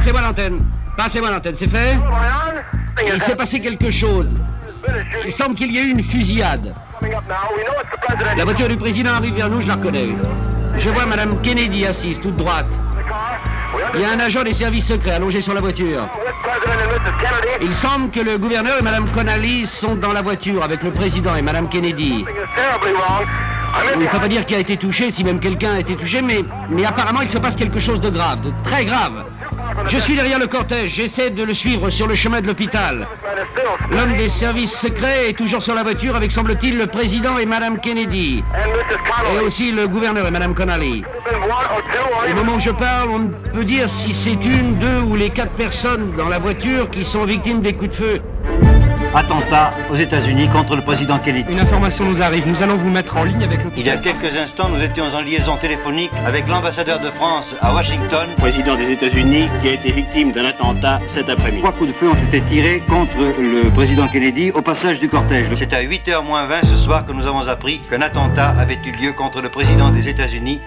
Passez-moi l'antenne. Passez-moi l'antenne, c'est fait? Il s'est passé quelque chose. Il semble qu'il y ait eu une fusillade. La voiture du président arrive vers nous, je la reconnais. Je vois Madame Kennedy assise, toute droite. Il y a un agent des services secrets allongé sur la voiture. Il semble que le gouverneur et Madame Connally sont dans la voiture avec le président et Madame Kennedy. On ne peut pas dire qui a été touché, si même quelqu'un a été touché, mais apparemment il se passe quelque chose de grave, de très grave. Je suis derrière le cortège, j'essaie de le suivre sur le chemin de l'hôpital. L'homme des services secrets est toujours sur la voiture avec, semble-t-il, le président et Madame Kennedy. Et aussi le gouverneur et Madame Connally. Au moment où je parle, on ne peut dire si c'est une, deux ou les 4 personnes dans la voiture qui sont victimes des coups de feu. Attentat aux États-Unis contre le président Kennedy. Une information nous arrive, nous allons vous mettre en ligne avec le... Il y a quelques instants, nous étions en liaison téléphonique avec l'ambassadeur de France à Washington, président des États-Unis, qui a été victime d'un attentat cet après-midi. 3 coups de feu ont été tirés contre le président Kennedy au passage du cortège. C'est à 8h moins 20 ce soir que nous avons appris qu'un attentat avait eu lieu contre le président des États-Unis.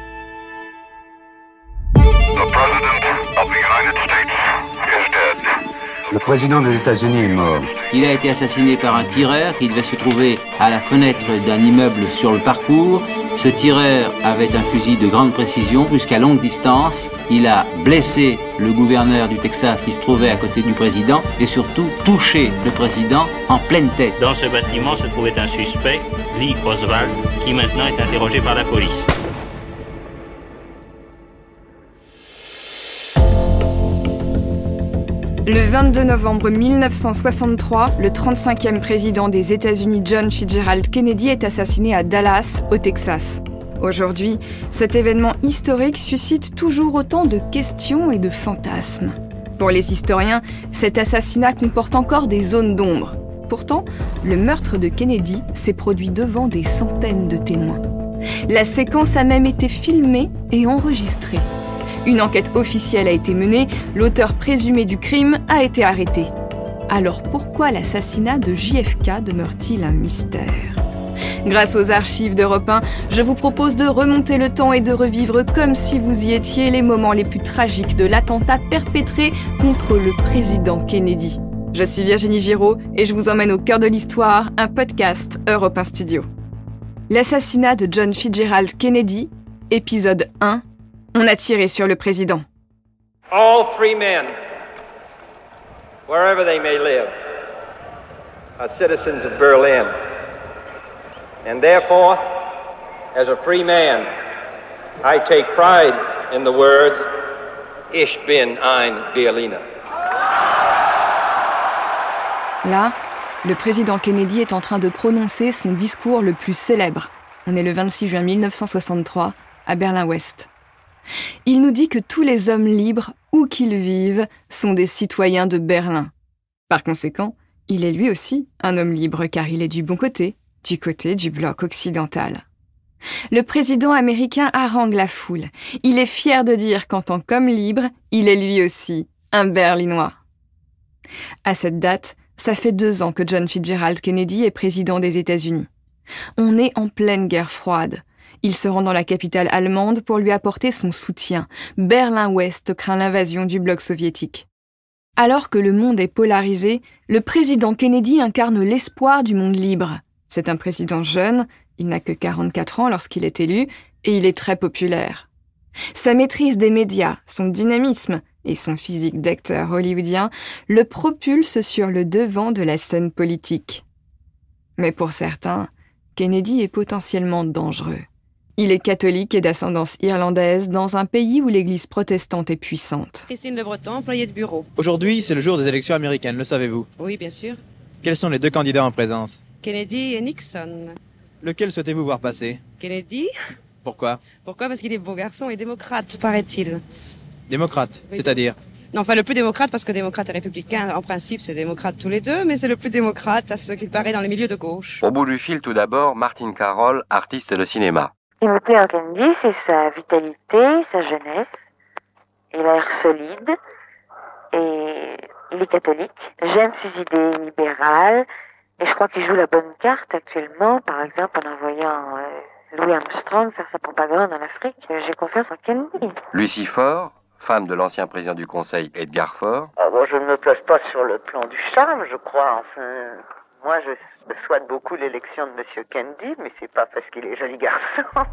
Le président des États-Unis est mort. Il a été assassiné par un tireur qui devait se trouver à la fenêtre d'un immeuble sur le parcours. Ce tireur avait un fusil de grande précision jusqu'à longue distance. Il a blessé le gouverneur du Texas qui se trouvait à côté du président et surtout touché le président en pleine tête. Dans ce bâtiment se trouvait un suspect, Lee Oswald, qui maintenant est interrogé par la police. Le 22 novembre 1963, le 35e président des États-Unis John Fitzgerald Kennedy est assassiné à Dallas, au Texas. Aujourd'hui, cet événement historique suscite toujours autant de questions et de fantasmes. Pour les historiens, cet assassinat comporte encore des zones d'ombre. Pourtant, le meurtre de Kennedy s'est produit devant des centaines de témoins. La séquence a même été filmée et enregistrée. Une enquête officielle a été menée, l'auteur présumé du crime a été arrêté. Alors pourquoi l'assassinat de JFK demeure-t-il un mystère ? Grâce aux archives d'Europe 1, je vous propose de remonter le temps et de revivre comme si vous y étiez les moments les plus tragiques de l'attentat perpétré contre le président Kennedy. Je suis Virginie Giraud et je vous emmène au cœur de l'histoire, un podcast Europe 1 Studio. L'assassinat de John Fitzgerald Kennedy, épisode 1. On a tiré sur le président. All free men, wherever they may live, are citizens of Berlin. And therefore, as a free man, I take pride in the words, Ich bin ein Berliner. Là, le président Kennedy est en train de prononcer son discours le plus célèbre. On est le 26 juin 1963, à Berlin-Ouest. Il nous dit que tous les hommes libres, où qu'ils vivent, sont des citoyens de Berlin. Par conséquent, il est lui aussi un homme libre car il est du bon côté du bloc occidental. Le président américain harangue la foule. Il est fier de dire qu'en tant qu'homme libre, il est lui aussi un Berlinois. À cette date, ça fait 2 ans que John Fitzgerald Kennedy est président des États-Unis. On est en pleine guerre froide. Il se rend dans la capitale allemande pour lui apporter son soutien. Berlin-Ouest craint l'invasion du bloc soviétique. Alors que le monde est polarisé, le président Kennedy incarne l'espoir du monde libre. C'est un président jeune, il n'a que 44 ans lorsqu'il est élu, et il est très populaire. Sa maîtrise des médias, son dynamisme et son physique d'acteur hollywoodien le propulsent sur le devant de la scène politique. Mais pour certains, Kennedy est potentiellement dangereux. Il est catholique et d'ascendance irlandaise dans un pays où l'église protestante est puissante. Christine Le Breton, employée de bureau. Aujourd'hui, c'est le jour des élections américaines, le savez-vous? Oui, bien sûr. Quels sont les 2 candidats en présence? Kennedy et Nixon. Lequel souhaitez-vous voir passer? Kennedy. Pourquoi? Pourquoi? Parce qu'il est beau garçon et démocrate, paraît-il. Démocrate, oui. C'est-à-dire? Non, enfin le plus démocrate, parce que démocrate et républicain, en principe, c'est démocrate tous les deux, mais c'est le plus démocrate à ce qu'il paraît dans les milieux de gauche. Au bout du fil, tout d'abord, Martin Carroll, artiste de cinéma. Ce qui me plaît en Kennedy, c'est sa vitalité, sa jeunesse. Il a l'air solide et il est catholique. J'aime ses idées libérales et je crois qu'il joue la bonne carte actuellement, par exemple en envoyant Louis Armstrong faire sa propagande en Afrique. J'ai confiance en Kennedy. Lucifer, femme de l'ancien président du Conseil Edgar Faure. Moi, je ne me place pas sur le plan du charme, je crois. Enfin, moi, je souhaite beaucoup l'élection de M. Kennedy, mais c'est pas parce qu'il est joli garçon.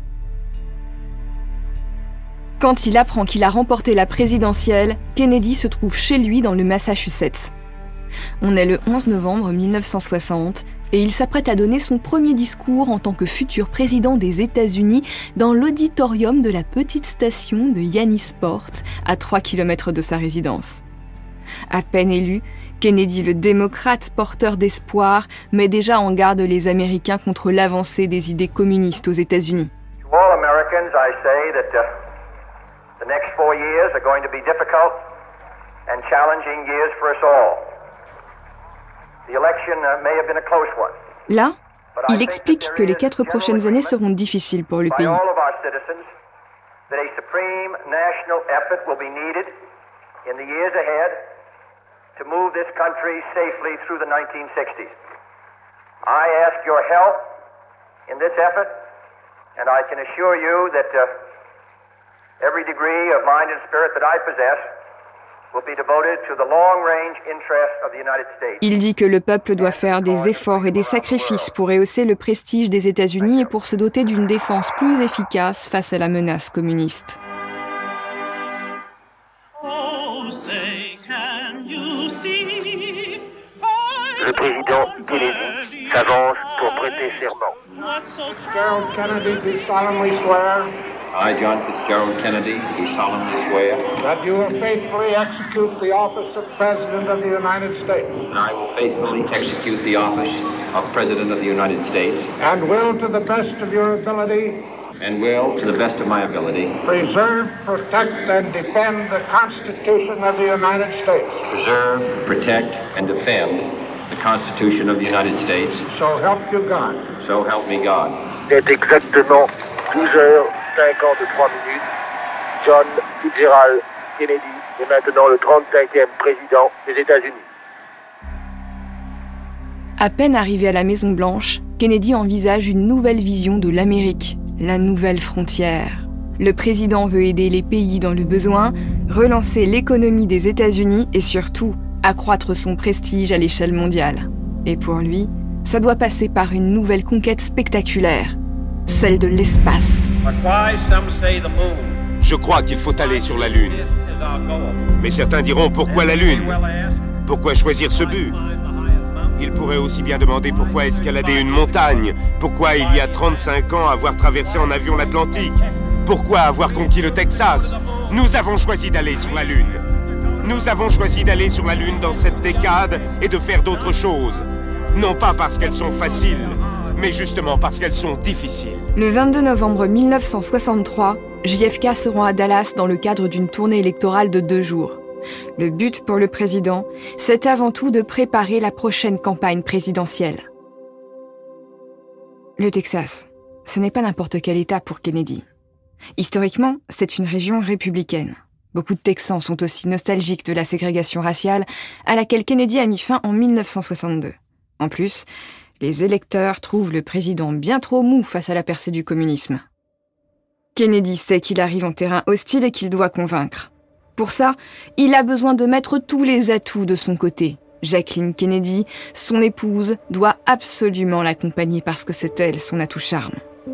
Quand il apprend qu'il a remporté la présidentielle, Kennedy se trouve chez lui dans le Massachusetts. On est le 11 novembre 1960 et il s'apprête à donner son premier discours en tant que futur président des États-Unis dans l'auditorium de la petite station de Yannisport, à 3 km de sa résidence. À peine élu, Kennedy, le démocrate porteur d'espoir, met déjà en garde les Américains contre l'avancée des idées communistes aux États-Unis. To all Americans, I say that the next 4 years are going to be difficult and challenging years for us all. The election may have been a close one. Là, il explique que les 4 prochaines années seront difficiles pour le pays. By all of our citizens, that a supreme national effort will be needed in the years ahead to move this country safely through the 1960s. I ask your help in this effort, and I can assure you that every degree of mind and spirit that I possess will be devoted to the long-range interests of the United States. Il dit que le peuple doit faire des efforts et des sacrifices pour rehausser le prestige des États-Unis et pour se doter d'une défense plus efficace face à la menace communiste. Le président Kennedy s'avance pour prêter serment. Gerald Kennedy, do solemnly swear. I, John Fitzgerald Kennedy, do solemnly swear that you will faithfully execute the office of President of the United States. And I will faithfully execute the office of President of the United States. And will, to the best of your ability, and will, to the best of my ability, preserve, protect, and defend the Constitution of the United States. Preserve, protect, and defend the Constitution of the United States. So help you God. So help me God. C'est exactement 12h53. John Fitzgerald Kennedy est maintenant le 35e président des États-Unis. À peine arrivé à la Maison-Blanche, Kennedy envisage une nouvelle vision de l'Amérique, la nouvelle frontière. Le président veut aider les pays dans le besoin, relancer l'économie des États-Unis et surtout accroître son prestige à l'échelle mondiale. Et pour lui, ça doit passer par une nouvelle conquête spectaculaire, celle de l'espace. Je crois qu'il faut aller sur la Lune. Mais certains diront pourquoi la Lune? Pourquoi choisir ce but? Ils pourraient aussi bien demander pourquoi escalader une montagne, pourquoi il y a 35 ans avoir traversé en avion l'Atlantique, pourquoi avoir conquis le Texas. Nous avons choisi d'aller sur la Lune. Nous avons choisi d'aller sur la Lune dans cette décade et de faire d'autres choses. Non pas parce qu'elles sont faciles, mais justement parce qu'elles sont difficiles. Le 22 novembre 1963, JFK se rend à Dallas dans le cadre d'une tournée électorale de 2 jours. Le but pour le président, c'est avant tout de préparer la prochaine campagne présidentielle. Le Texas, ce n'est pas n'importe quel État pour Kennedy. Historiquement, c'est une région républicaine. Beaucoup de Texans sont aussi nostalgiques de la ségrégation raciale à laquelle Kennedy a mis fin en 1962. En plus, les électeurs trouvent le président bien trop mou face à la percée du communisme. Kennedy sait qu'il arrive en terrain hostile et qu'il doit convaincre. Pour ça, il a besoin de mettre tous les atouts de son côté. Jacqueline Kennedy, son épouse, doit absolument l'accompagner parce que c'est elle son atout charme.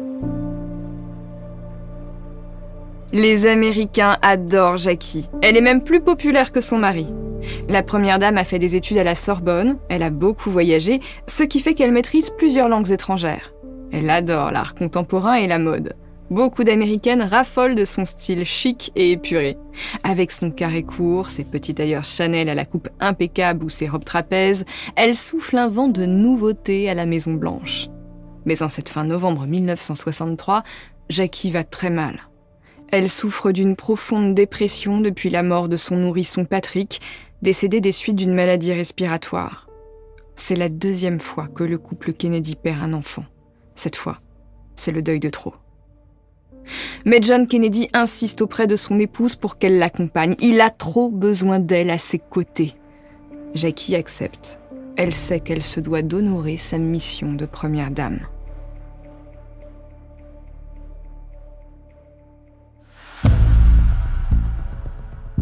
Les Américains adorent Jackie. Elle est même plus populaire que son mari. La première dame a fait des études à la Sorbonne, elle a beaucoup voyagé, ce qui fait qu'elle maîtrise plusieurs langues étrangères. Elle adore l'art contemporain et la mode. Beaucoup d'Américaines raffolent de son style chic et épuré. Avec son carré court, ses petits tailleurs Chanel à la coupe impeccable ou ses robes trapèzes, elle souffle un vent de nouveauté à la Maison-Blanche. Mais en cette fin novembre 1963, Jackie va très mal. Elle souffre d'une profonde dépression depuis la mort de son nourrisson Patrick, décédé des suites d'une maladie respiratoire. C'est la 2e fois que le couple Kennedy perd un enfant. Cette fois, c'est le deuil de trop. Mais John Kennedy insiste auprès de son épouse pour qu'elle l'accompagne. Il a trop besoin d'elle à ses côtés. Jackie accepte. Elle sait qu'elle se doit d'honorer sa mission de première dame.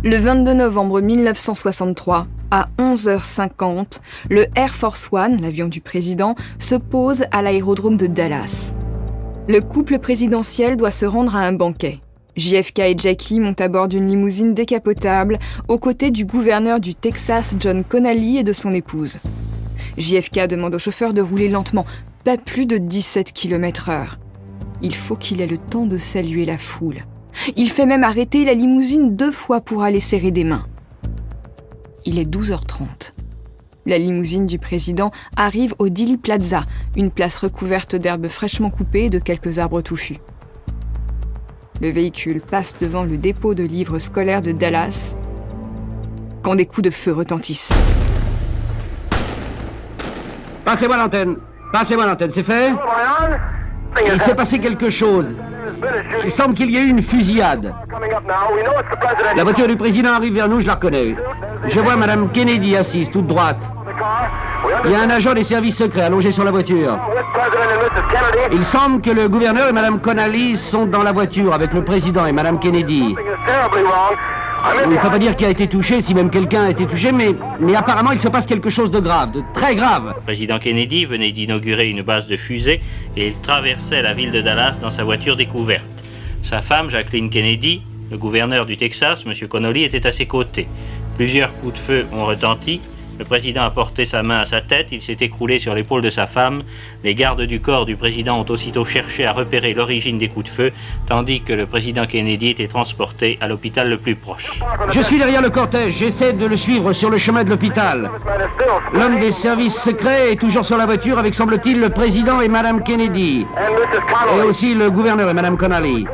Le 22 novembre 1963, à 11h50, le Air Force One, l'avion du président, se pose à l'aérodrome de Dallas. Le couple présidentiel doit se rendre à un banquet. JFK et Jackie montent à bord d'une limousine décapotable aux côtés du gouverneur du Texas, John Connally, et de son épouse. JFK demande au chauffeur de rouler lentement, pas plus de 17 km/h. Il faut qu'il ait le temps de saluer la foule. Il fait même arrêter la limousine 2 fois pour aller serrer des mains. Il est 12h30. La limousine du président arrive au Dealey Plaza, une place recouverte d'herbes fraîchement coupées et de quelques arbres touffus. Le véhicule passe devant le dépôt de livres scolaires de Dallas quand des coups de feu retentissent. Passez-moi l'antenne, c'est fait? Il s'est passé quelque chose. Il semble qu'il y ait eu une fusillade. La voiture du président arrive vers nous, je la reconnais. Je vois Madame Kennedy assise, toute droite. Il y a un agent des services secrets allongé sur la voiture. Il semble que le gouverneur et Madame Connally sont dans la voiture avec le président et Madame Kennedy. On ne peut pas dire qui a été touché, si même quelqu'un a été touché, mais apparemment il se passe quelque chose de grave, de très grave. Le président Kennedy venait d'inaugurer une base de fusée et il traversait la ville de Dallas dans sa voiture découverte. Sa femme, Jacqueline Kennedy, le gouverneur du Texas, M. Connally, était à ses côtés. Plusieurs coups de feu ont retenti. Le président a porté sa main à sa tête, il s'est écroulé sur l'épaule de sa femme. Les gardes du corps du président ont aussitôt cherché à repérer l'origine des coups de feu, tandis que le président Kennedy était transporté à l'hôpital le plus proche. Je suis derrière le cortège, j'essaie de le suivre sur le chemin de l'hôpital. L'homme des services secrets est toujours sur la voiture avec, semble-t-il, le président et Madame Kennedy. Et aussi le gouverneur et Madame Connally.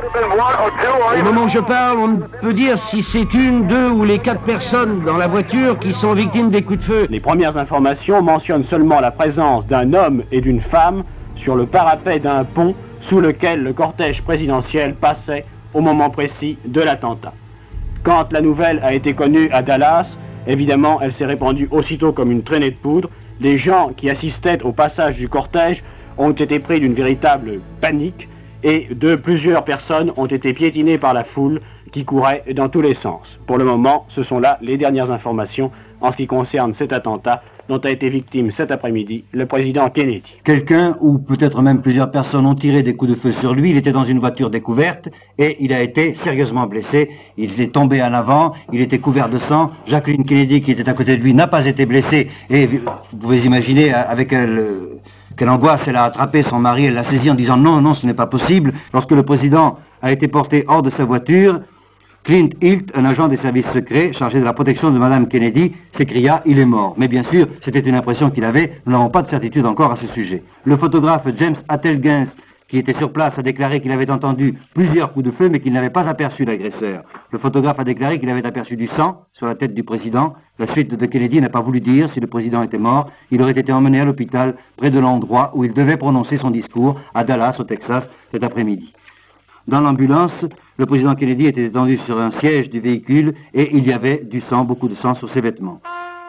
Au moment où je parle, on ne peut dire si c'est une, 2 ou les 4 personnes dans la voiture qui sont victimes des coups de feu. Les premières informations mentionnent seulement la présence d'un homme et d'une femme sur le parapet d'un pont sous lequel le cortège présidentiel passait au moment précis de l'attentat. Quand la nouvelle a été connue à Dallas, évidemment, elle s'est répandue aussitôt comme une traînée de poudre. Les gens qui assistaient au passage du cortège ont été pris d'une véritable panique et plusieurs personnes ont été piétinées par la foule qui courait dans tous les sens. Pour le moment, ce sont là les dernières informations en ce qui concerne cet attentat dont a été victime cet après-midi le président Kennedy. Quelqu'un, ou peut-être même plusieurs personnes, ont tiré des coups de feu sur lui. Il était dans une voiture découverte et il a été sérieusement blessé. Il est tombé en avant, il était couvert de sang. Jacqueline Kennedy, qui était à côté de lui, n'a pas été blessée. Et vous pouvez imaginer avec quelle angoisse elle a attrapé son mari, elle l'a saisi en disant non, non, ce n'est pas possible. Lorsque le président a été porté hors de sa voiture, Clint Hilt, un agent des services secrets chargé de la protection de Madame Kennedy, s'écria « Il est mort ». Mais bien sûr, c'était une impression qu'il avait, nous n'avons pas de certitude encore à ce sujet. Le photographe James Attelgens, qui était sur place, a déclaré qu'il avait entendu plusieurs coups de feu, mais qu'il n'avait pas aperçu l'agresseur. Le photographe a déclaré qu'il avait aperçu du sang sur la tête du président. La suite de Kennedy n'a pas voulu dire si le président était mort. Il aurait été emmené à l'hôpital, près de l'endroit où il devait prononcer son discours, à Dallas, au Texas, cet après-midi. Dans l'ambulance, le président Kennedy était étendu sur un siège du véhicule et il y avait du sang, beaucoup de sang sur ses vêtements.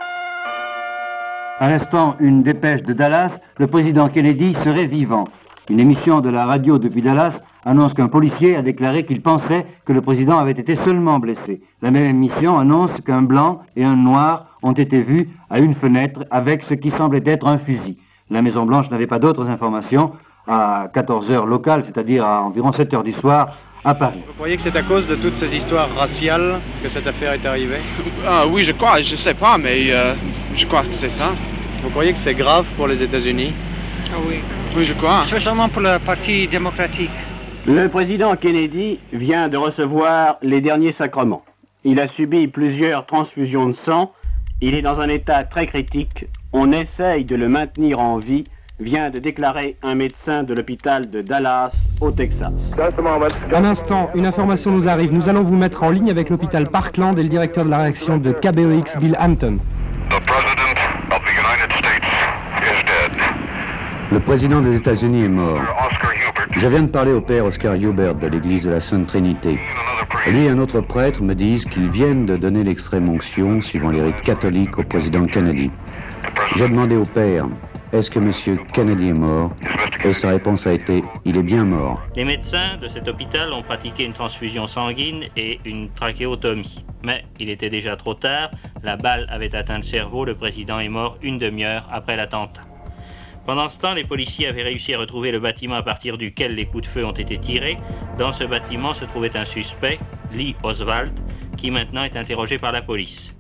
À l'instant, une dépêche de Dallas, le président Kennedy serait vivant. Une émission de la radio depuis Dallas annonce qu'un policier a déclaré qu'il pensait que le président avait été seulement blessé. La même émission annonce qu'un blanc et un noir ont été vus à une fenêtre avec ce qui semblait être un fusil. La Maison-Blanche n'avait pas d'autres informations. À 14h locales, c'est-à-dire à environ 7h du soir, à Paris. Vous croyez que c'est à cause de toutes ces histoires raciales que cette affaire est arrivée? Oui, je crois, je sais pas, mais je crois que c'est ça. Vous croyez que c'est grave pour les États-Unis? Oui. Oui, je crois. Spécialement pour le Parti démocratique. Le président Kennedy vient de recevoir les derniers sacrements. Il a subi plusieurs transfusions de sang. Il est dans un état très critique. On essaye de le maintenir en vie, vient de déclarer un médecin de l'hôpital de Dallas, au Texas. Un instant, une information nous arrive. Nous allons vous mettre en ligne avec l'hôpital Parkland et le directeur de la réaction de KBOX, Bill Hampton. Le président des États-Unis est mort. Je viens de parler au père Oscar Hubert de l'église de la Sainte Trinité. Lui et un autre prêtre me disent qu'ils viennent de donner l'extrême onction, suivant les rites catholiques, au président Kennedy. J'ai demandé au père, est-ce que M. Kennedy est mort? Et sa réponse a été, il est bien mort. Les médecins de cet hôpital ont pratiqué une transfusion sanguine et une trachéotomie. Mais il était déjà trop tard, la balle avait atteint le cerveau, le président est mort une demi-heure après l'attentat. Pendant ce temps, les policiers avaient réussi à retrouver le bâtiment à partir duquel les coups de feu ont été tirés. Dans ce bâtiment se trouvait un suspect, Lee Oswald, qui maintenant est interrogé par la police.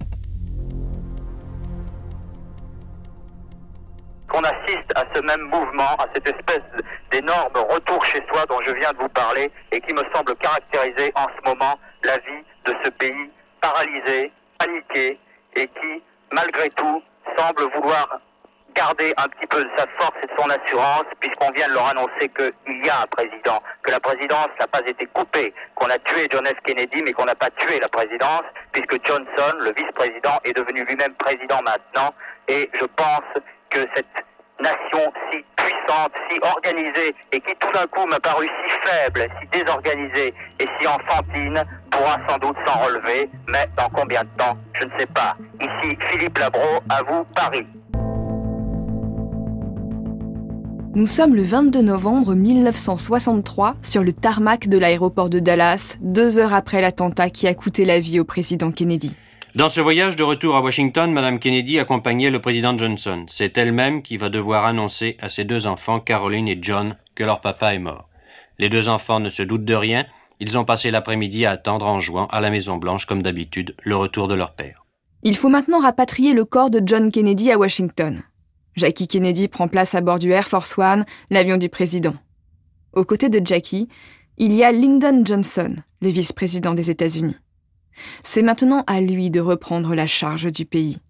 Qu'on assiste à ce même mouvement, à cette espèce d'énorme retour chez soi dont je viens de vous parler et qui me semble caractériser en ce moment la vie de ce pays paralysé, paniqué et qui, malgré tout, semble vouloir garder un petit peu de sa force et de son assurance puisqu'on vient de leur annoncer qu'il y a un président, que la présidence n'a pas été coupée, qu'on a tué John F. Kennedy mais qu'on n'a pas tué la présidence puisque Johnson, le vice-président, est devenu lui-même président maintenant et je pense que cette nation si puissante, si organisée et qui tout d'un coup m'a paru si faible, si désorganisée et si enfantine pourra sans doute s'en relever, mais dans combien de temps, je ne sais pas. Ici Philippe Labro, à vous Paris. Nous sommes le 22 novembre 1963 sur le tarmac de l'aéroport de Dallas, 2 heures après l'attentat qui a coûté la vie au président Kennedy. Dans ce voyage de retour à Washington, Mme Kennedy accompagnait le président Johnson. C'est elle-même qui va devoir annoncer à ses 2 enfants, Caroline et John, que leur papa est mort. Les 2 enfants ne se doutent de rien. Ils ont passé l'après-midi à attendre en jouant à la Maison-Blanche, comme d'habitude, le retour de leur père. Il faut maintenant rapatrier le corps de John Kennedy à Washington. Jackie Kennedy prend place à bord du Air Force One, l'avion du président. Aux côtés de Jackie, il y a Lyndon Johnson, le vice-président des États-Unis. C'est maintenant à lui de reprendre la charge du pays.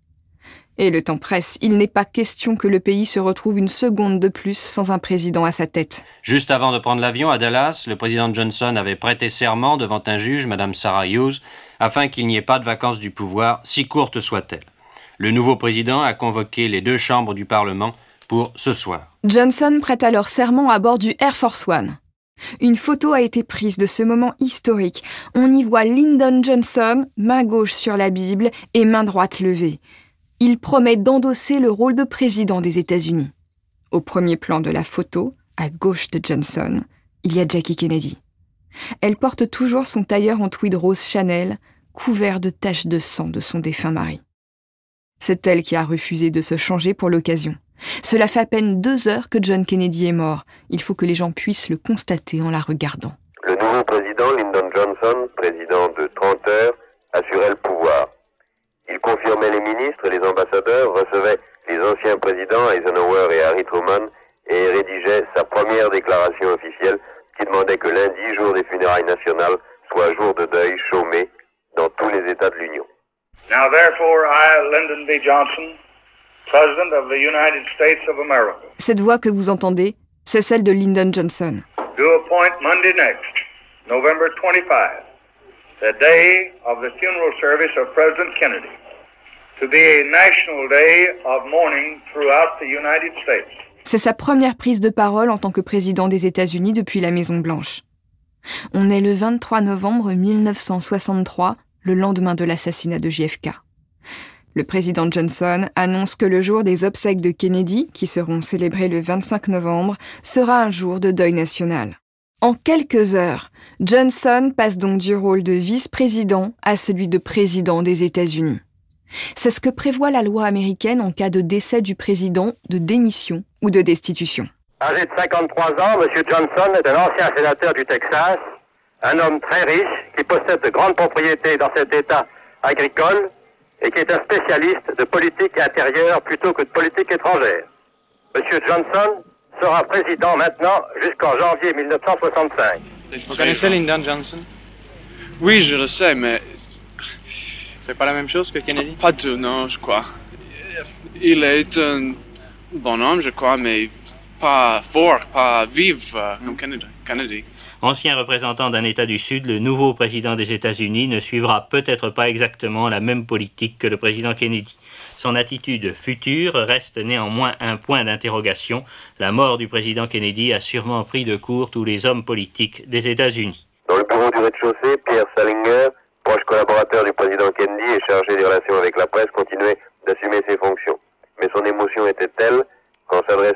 Et le temps presse, il n'est pas question que le pays se retrouve une seconde de plus sans un président à sa tête. Juste avant de prendre l'avion à Dallas, le président Johnson avait prêté serment devant un juge, Mme Sarah Hughes, afin qu'il n'y ait pas de vacances du pouvoir, si courte soit-elle. Le nouveau président a convoqué les 2 chambres du Parlement pour ce soir. Johnson prête alors serment à bord du Air Force One. Une photo a été prise de ce moment historique. On y voit Lyndon Johnson, main gauche sur la Bible et main droite levée. Il promet d'endosser le rôle de président des États-Unis. Au premier plan de la photo, à gauche de Johnson, il y a Jackie Kennedy. Elle porte toujours son tailleur en tweed rose Chanel, couvert de taches de sang de son défunt mari. C'est elle qui a refusé de se changer pour l'occasion. Cela fait à peine 2 heures que John Kennedy est mort. Il faut que les gens puissent le constater en la regardant. Le nouveau président, Lyndon Johnson, président de 30 heures, assurait le pouvoir. Il confirmait les ministres et les ambassadeurs, recevait les anciens présidents Eisenhower et Harry Truman et rédigeait sa première déclaration officielle qui demandait que lundi, jour des funérailles nationales, soit jour de deuil chômé dans tous les États de l'Union. Now therefore I, Lyndon B. Johnson, President of the United States of America. Cette voix que vous entendez, c'est celle de Lyndon Johnson. Do appoint Monday next, November 25, the day of the funeral service of President Kennedy, to be a national day of mourning throughout the United States. C'est sa première prise de parole en tant que président des États-Unis depuis la Maison-Blanche. On est le 23 novembre 1963, le lendemain de l'assassinat de JFK. Le président Johnson annonce que le jour des obsèques de Kennedy, qui seront célébrées le 25 novembre, sera un jour de deuil national. En quelques heures, Johnson passe donc du rôle de vice-président à celui de président des États-Unis. C'est ce que prévoit la loi américaine en cas de décès du président, de démission ou de destitution. Âgé de 53 ans, M. Johnson est un ancien sénateur du Texas, un homme très riche qui possède de grandes propriétés dans cet État agricole et qui est un spécialiste de politique intérieure plutôt que de politique étrangère. M. Johnson sera président maintenant jusqu'en janvier 1965. Vous connaissez Lyndon Johnson? Oui, je le sais, mais c'est pas la même chose que Kennedy? Pas tout, non, je crois. Il est un bon homme, je crois, mais pas fort, pas vif comme Kennedy. Ancien représentant d'un État du Sud, le nouveau président des États-Unis ne suivra peut-être pas exactement la même politique que le président Kennedy. Son attitude future reste néanmoins un point d'interrogation. La mort du président Kennedy a sûrement pris de court tous les hommes politiques des États-Unis. Dans le bureau du rez-de-chaussée, Pierre Salinger, proche collaborateur du président Kennedy et chargé des relations avec la presse, continuait d'assumer ses fonctions. Mais son émotion était telle qu'en s'adressant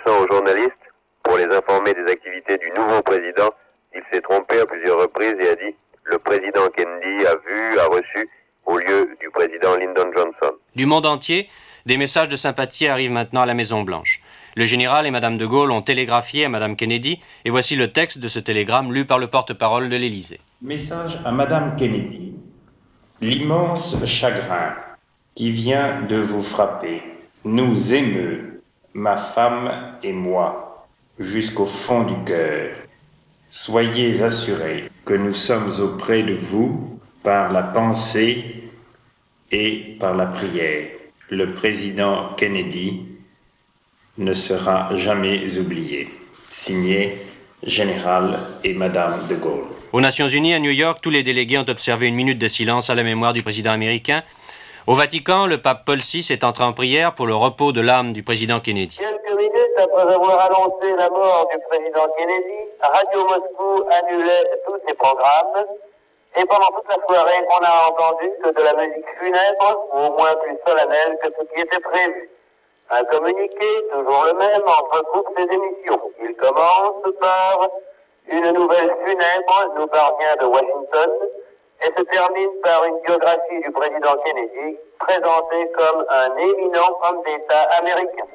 s'adressant aux journalistes pour les informer des activités du nouveau président, il s'est trompé à plusieurs reprises et a dit « Le président Kennedy a reçu au lieu du président Lyndon Johnson ». Du monde entier, des messages de sympathie arrivent maintenant à la Maison-Blanche. Le général et Madame de Gaulle ont télégraphié à Madame Kennedy, et voici le texte de ce télégramme lu par le porte-parole de l'Élysée. Message à Madame Kennedy. L'immense chagrin qui vient de vous frapper nous émeut, ma femme et moi, jusqu'au fond du cœur. Soyez assurés que nous sommes auprès de vous par la pensée et par la prière. Le président Kennedy ne sera jamais oublié. Signé Général et Madame de Gaulle. Aux Nations Unies, à New York, tous les délégués ont observé une minute de silence à la mémoire du président américain. Au Vatican, le pape Paul VI est entré en prière pour le repos de l'âme du président Kennedy. Quelques minutes après avoir annoncé la mort du président Kennedy, Radio Moscou annulait tous ses programmes. Et pendant toute la soirée, on n'a entendu que de la musique funèbre, ou au moins plus solennelle que ce qui était prévu. Un communiqué, toujours le même, entrecoupe ces émissions. Il commence par « Une nouvelle funèbre nous parvient de Washington » et se termine par une biographie du président Kennedy, présenté comme un éminent homme d'État américain.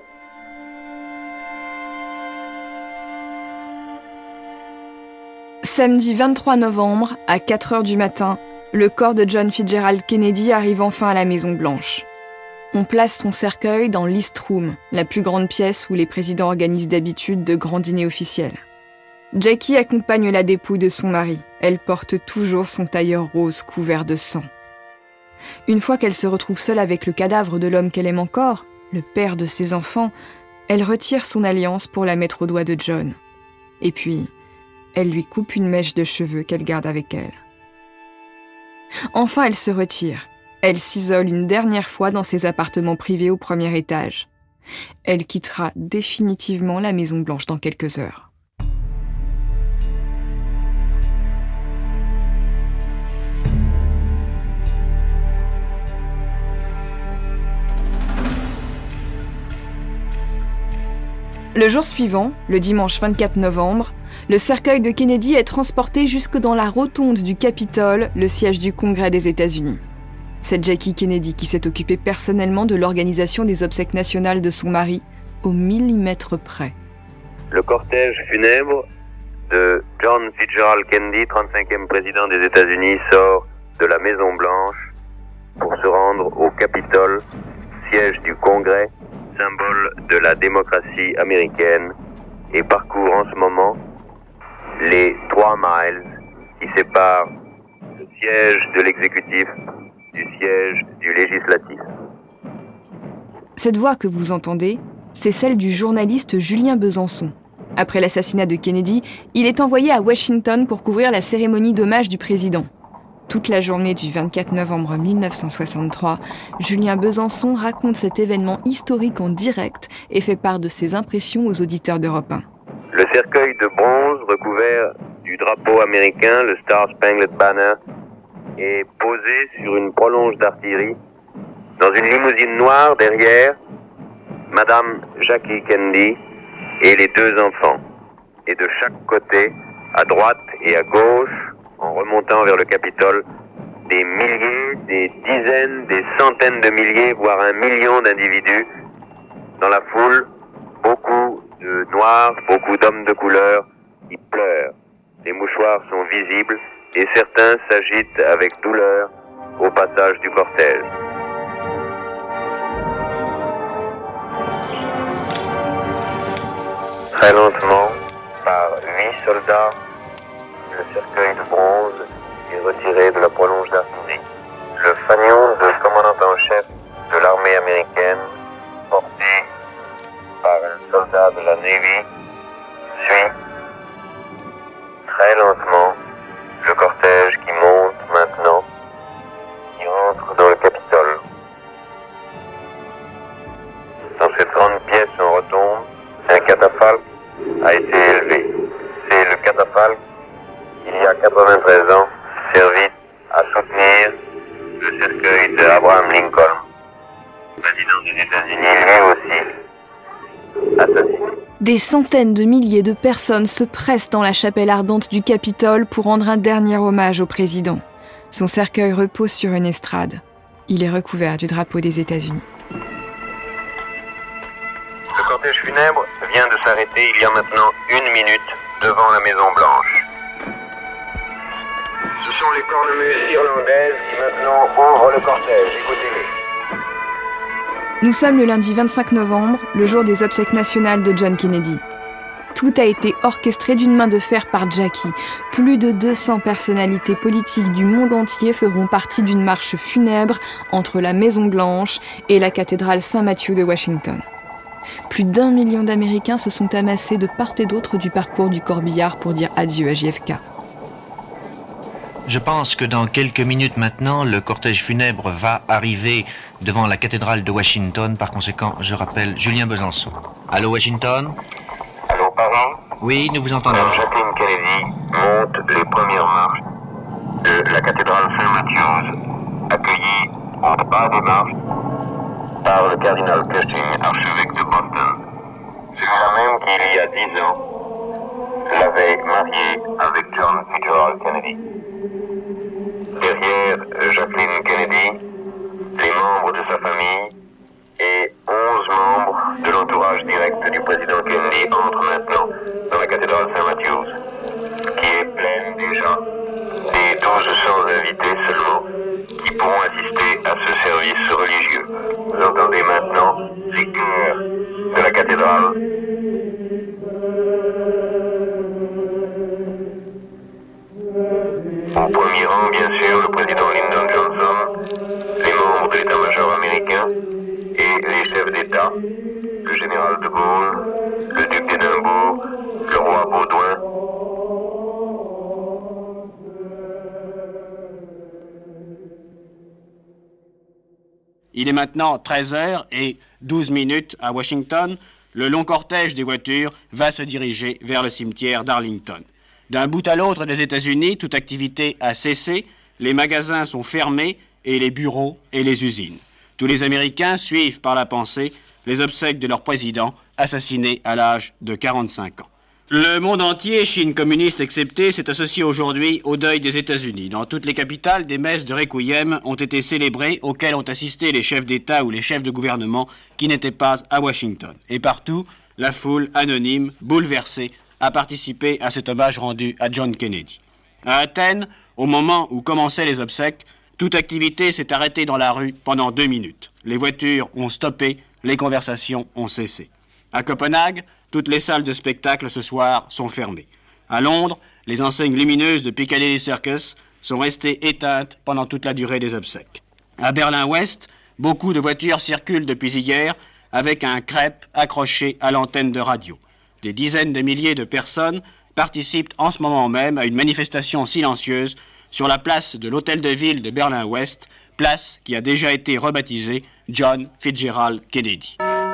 Samedi 23 novembre, à 4 heures du matin, le corps de John Fitzgerald Kennedy arrive enfin à la Maison-Blanche. On place son cercueil dans l'East Room, la plus grande pièce où les présidents organisent d'habitude de grands dîners officiels. Jackie accompagne la dépouille de son mari. Elle porte toujours son tailleur rose couvert de sang. Une fois qu'elle se retrouve seule avec le cadavre de l'homme qu'elle aime encore, le père de ses enfants, elle retire son alliance pour la mettre au doigt de John. Et puis, elle lui coupe une mèche de cheveux qu'elle garde avec elle. Enfin, elle se retire. Elle s'isole une dernière fois dans ses appartements privés au premier étage. Elle quittera définitivement la Maison-Blanche dans quelques heures. Le jour suivant, le dimanche 24 novembre, le cercueil de Kennedy est transporté jusque dans la rotonde du Capitole, le siège du Congrès des États-Unis. C'est Jackie Kennedy qui s'est occupée personnellement de l'organisation des obsèques nationales de son mari, au millimètre près. Le cortège funèbre de John Fitzgerald Kennedy, 35e président des États-Unis, sort de la Maison-Blanche pour se rendre au Capitole, siège du Congrès, symbole de la démocratie américaine, et parcourt en ce moment les 3 miles qui séparent le siège de l'exécutif du siège du législatif. Cette voix que vous entendez, c'est celle du journaliste Julien Besançon. Après l'assassinat de Kennedy, il est envoyé à Washington pour couvrir la cérémonie d'hommage du président. Toute la journée du 24 novembre 1963, Julien Besançon raconte cet événement historique en direct et fait part de ses impressions aux auditeurs d'Europe 1. Le cercueil de bronze recouvert du drapeau américain, le Star Spangled Banner, est posé sur une prolonge d'artillerie. Dans une limousine noire derrière, Madame Jackie Kennedy et les 2 enfants. Et de chaque côté, à droite et à gauche, en remontant vers le Capitole, des milliers, des dizaines, des centaines de milliers, voire 1 million d'individus. Dans la foule, beaucoup de noirs, beaucoup d'hommes de couleur qui pleurent. Les mouchoirs sont visibles et certains s'agitent avec douleur au passage du cortège. Très lentement, par 8 soldats, le cercueil de bronze est retiré de la prolonge d'artillerie. Le fanion de commandant en chef de l'armée américaine, porté par un soldat de la Navy, suit très lentement le cortège qui monte maintenant, qui entre dans le Capitole. Dans cette grande pièce en rotonde, un catafalque a été élevé. C'est le catafalque qui, il y a 93 ans, servi à soutenir le cercueil d'Abraham Lincoln, président des États-Unis, lui aussi assassiné. Des centaines de milliers de personnes se pressent dans la chapelle ardente du Capitole pour rendre un dernier hommage au président. Son cercueil repose sur une estrade. Il est recouvert du drapeau des États-Unis. Le cortège funèbre vient de s'arrêter il y a maintenant 1 minute devant la Maison Blanche. Ce sont les cornemuses irlandaises qui maintenant ouvrent le cortège. Écoutez-les. Nous sommes le lundi 25 novembre, le jour des obsèques nationales de John Kennedy. Tout a été orchestré d'une main de fer par Jackie. Plus de 200 personnalités politiques du monde entier feront partie d'une marche funèbre entre la Maison Blanche et la cathédrale Saint-Mathieu de Washington. Plus d'1 million d'Américains se sont amassés de part et d'autre du parcours du corbillard pour dire adieu à JFK. Je pense que dans quelques minutes maintenant, le cortège funèbre va arriver devant la cathédrale de Washington. Par conséquent, je rappelle Julien Besançon. Allô, Washington? Allô, Paris? Oui, nous vous entendons. Jacqueline Kennedy monte les premières marches de la cathédrale Saint-Mathieu, accueillie au bas des marches par le cardinal Cushing, archevêque de Boston. Celui-là même qui, il y a 10 ans, l'avait marié avec John Fitzgerald Kennedy. Derrière Jacqueline Kennedy, les membres de sa famille et 11 membres de l'entourage direct du président Kennedy entrent maintenant dans la cathédrale Saint-Mathieu, qui est pleine déjà des 1200 invités seulement qui pourront assister à ce service religieux. Vous entendez maintenant les chœurs de la cathédrale. Au premier rang, bien sûr, le président Lyndon Johnson, les membres de l'état-major américain et les chefs d'État, le général de Gaulle, le duc d'Édimbourg, le roi Baudouin. Il est maintenant 13h12 à Washington. Le long cortège des voitures va se diriger vers le cimetière d'Arlington. D'un bout à l'autre des États-Unis, toute activité a cessé, les magasins sont fermés et les bureaux et les usines. Tous les Américains suivent par la pensée les obsèques de leur président, assassiné à l'âge de 45 ans. Le monde entier, Chine communiste exceptée, s'est associé aujourd'hui au deuil des États-Unis. Dans toutes les capitales, des messes de requiem ont été célébrées, auxquelles ont assisté les chefs d'État ou les chefs de gouvernement qui n'étaient pas à Washington. Et partout, la foule anonyme, bouleversée, a participé à cet hommage rendu à John Kennedy. À Athènes, au moment où commençaient les obsèques, toute activité s'est arrêtée dans la rue pendant 2 minutes. Les voitures ont stoppé, les conversations ont cessé. À Copenhague, toutes les salles de spectacle ce soir sont fermées. À Londres, les enseignes lumineuses de Piccadilly Circus sont restées éteintes pendant toute la durée des obsèques. À Berlin-Ouest, beaucoup de voitures circulent depuis hier avec un crêpe accroché à l'antenne de radio. Des dizaines de milliers de personnes participent en ce moment même à une manifestation silencieuse sur la place de l'hôtel de ville de Berlin-Ouest, place qui a déjà été rebaptisée John Fitzgerald Kennedy.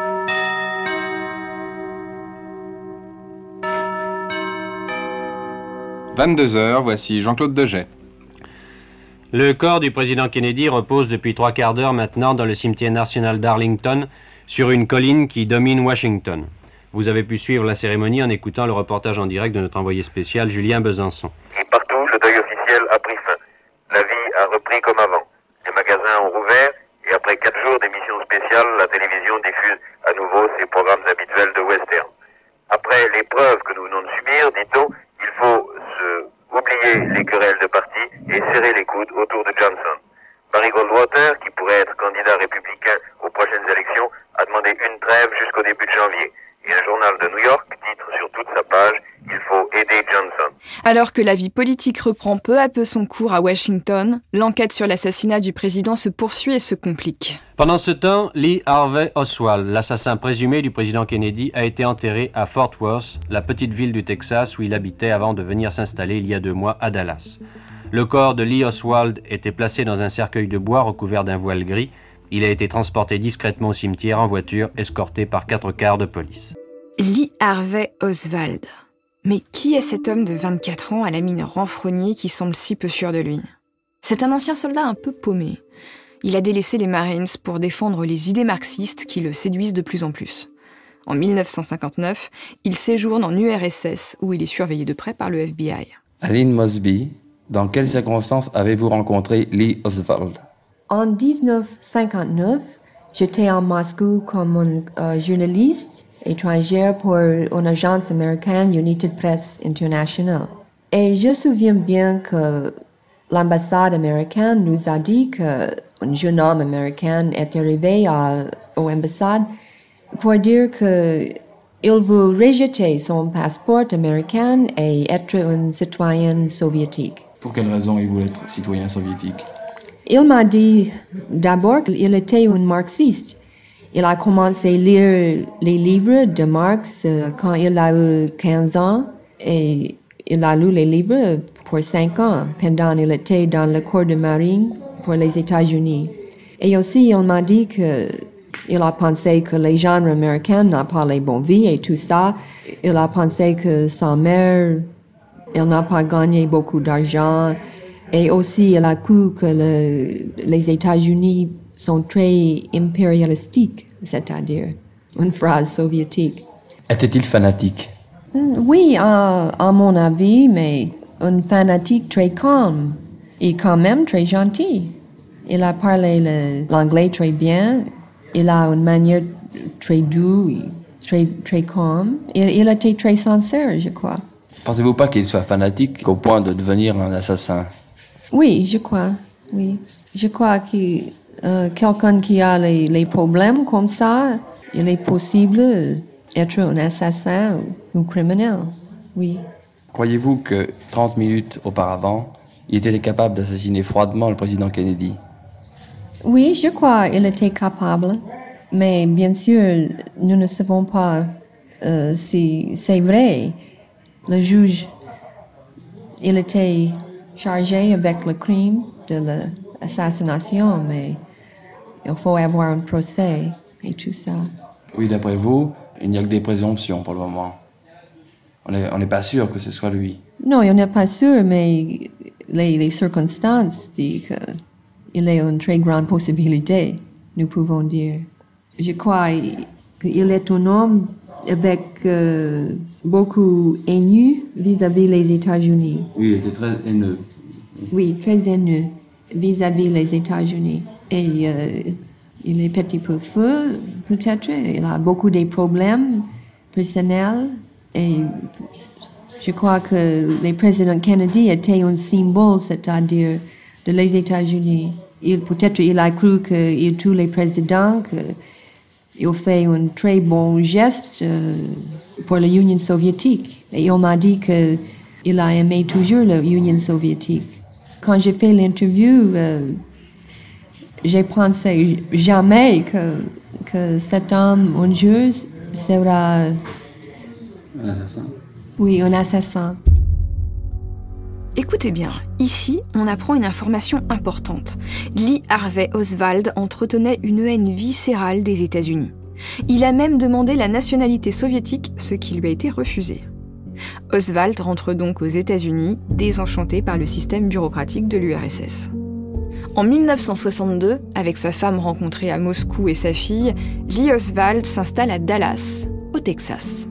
« 22h, voici Jean-Claude Deget. Le corps du président Kennedy repose depuis 3 quarts d'heure maintenant dans le cimetière national d'Arlington, sur une colline qui domine Washington. Vous avez pu suivre la cérémonie en écoutant le reportage en direct de notre envoyé spécial Julien Besançon. Et partout, le deuil officiel a pris fin. La vie a repris comme avant. Les magasins ont rouvert et après 4 jours d'émissions spéciales, la télévision diffuse à nouveau ses programmes habituels de western. Après l'épreuve que nous venons de subir, dit-on, il faut oublier les querelles de parti et serrer les coudes autour de Johnson. Barry Goldwater, qui pourrait être candidat républicain aux prochaines élections, a demandé une trêve jusqu'au début de janvier. Et un journal de New York titre sur toute sa page « Il faut aider Johnson ». Alors que la vie politique reprend peu à peu son cours à Washington, l'enquête sur l'assassinat du président se poursuit et se complique. Pendant ce temps, Lee Harvey Oswald, l'assassin présumé du président Kennedy, a été enterré à Fort Worth, la petite ville du Texas où il habitait avant de venir s'installer il y a 2 mois à Dallas. Le corps de Lee Oswald était placé dans un cercueil de bois recouvert d'un voile gris. Il a été transporté discrètement au cimetière en voiture, escorté par 4 quarts de police. Lee Harvey Oswald. Mais qui est cet homme de 24 ans à la mine renfrognée qui semble si peu sûr de lui? C'est un ancien soldat un peu paumé. Il a délaissé les Marines pour défendre les idées marxistes qui le séduisent de plus en plus. En 1959, il séjourne en URSS où il est surveillé de près par le FBI. Aline Mosby, dans quelles circonstances avez-vous rencontré Lee Oswald? En 1959, j'étais à Moscou comme journaliste étrangère pour une agence américaine, United Press International. Et je me souviens bien que l'ambassade américaine nous a dit qu'un jeune homme américain est arrivé à l'ambassade pour dire qu'il veut rejeter son passeport américain et être un citoyen soviétique. Pour quelle raison il voulait être citoyen soviétique? Il m'a dit d'abord qu'il était un marxiste. Il a commencé à lire les livres de Marx quand il a eu 15 ans et il a lu les livres pour 5 ans pendant qu'il était dans le corps de marine pour les États-Unis. Et aussi, il m'a dit qu'il a pensé que les gens américains n'ont pas les bonnes vies et tout ça. Il a pensé que sa mère, elle n'a pas gagné beaucoup d'argent. Et aussi, il a cru que les États-Unis sont très impérialistiques, c'est-à-dire une phrase soviétique. Était-il fanatique? Oui, à mon avis, mais un fanatique très calme et quand même très gentil. Il a parlé l'anglais très bien, il a une manière très douce, très calme. Il était très sincère, je crois. Pensez-vous pas qu'il soit fanatique au point de devenir un assassin? Oui, je crois, oui. Je crois que quelqu'un qui a les problèmes comme ça, il est possible d'être un assassin ou un criminel, oui. Croyez-vous que 30 minutes auparavant, il était capable d'assassiner froidement le président Kennedy? Oui, je crois qu'il était capable, mais bien sûr, nous ne savons pas si c'est vrai. Le juge, il était chargé avec le crime de l'assassination, mais il faut avoir un procès et tout ça. Oui, d'après vous, il n'y a que des présomptions pour le moment. On n'est pas sûr que ce soit lui. Non, on n'est pas sûr, mais les circonstances disent qu'il y a une très grande possibilité, nous pouvons dire. Je crois qu'il est un homme avec beaucoup haineux vis-à-vis les États-Unis. Oui, il était très haineux. Oui, très haineux vis-à-vis les États-Unis. Et il est petit peu fou, peut-être. Il a beaucoup de problèmes personnels. Et je crois que le président Kennedy était un symbole, c'est-à-dire de les États-Unis. Peut-être il a cru qu'il tue les présidents, qu'il fait un très bon geste pour l'Union soviétique. Et il m'a dit qu'il a aimé toujours l'Union soviétique. Quand j'ai fait l'interview, j'ai pensé jamais que cet homme, un jour, sera... Un assassin? Oui, un assassin. Écoutez bien, ici, on apprend une information importante. Lee Harvey Oswald entretenait une haine viscérale des États-Unis. Il a même demandé la nationalité soviétique, ce qui lui a été refusé. Oswald rentre donc aux États-Unis, désenchanté par le système bureaucratique de l'URSS. En 1962, avec sa femme rencontrée à Moscou et sa fille, Lee Oswald s'installe à Dallas, au Texas.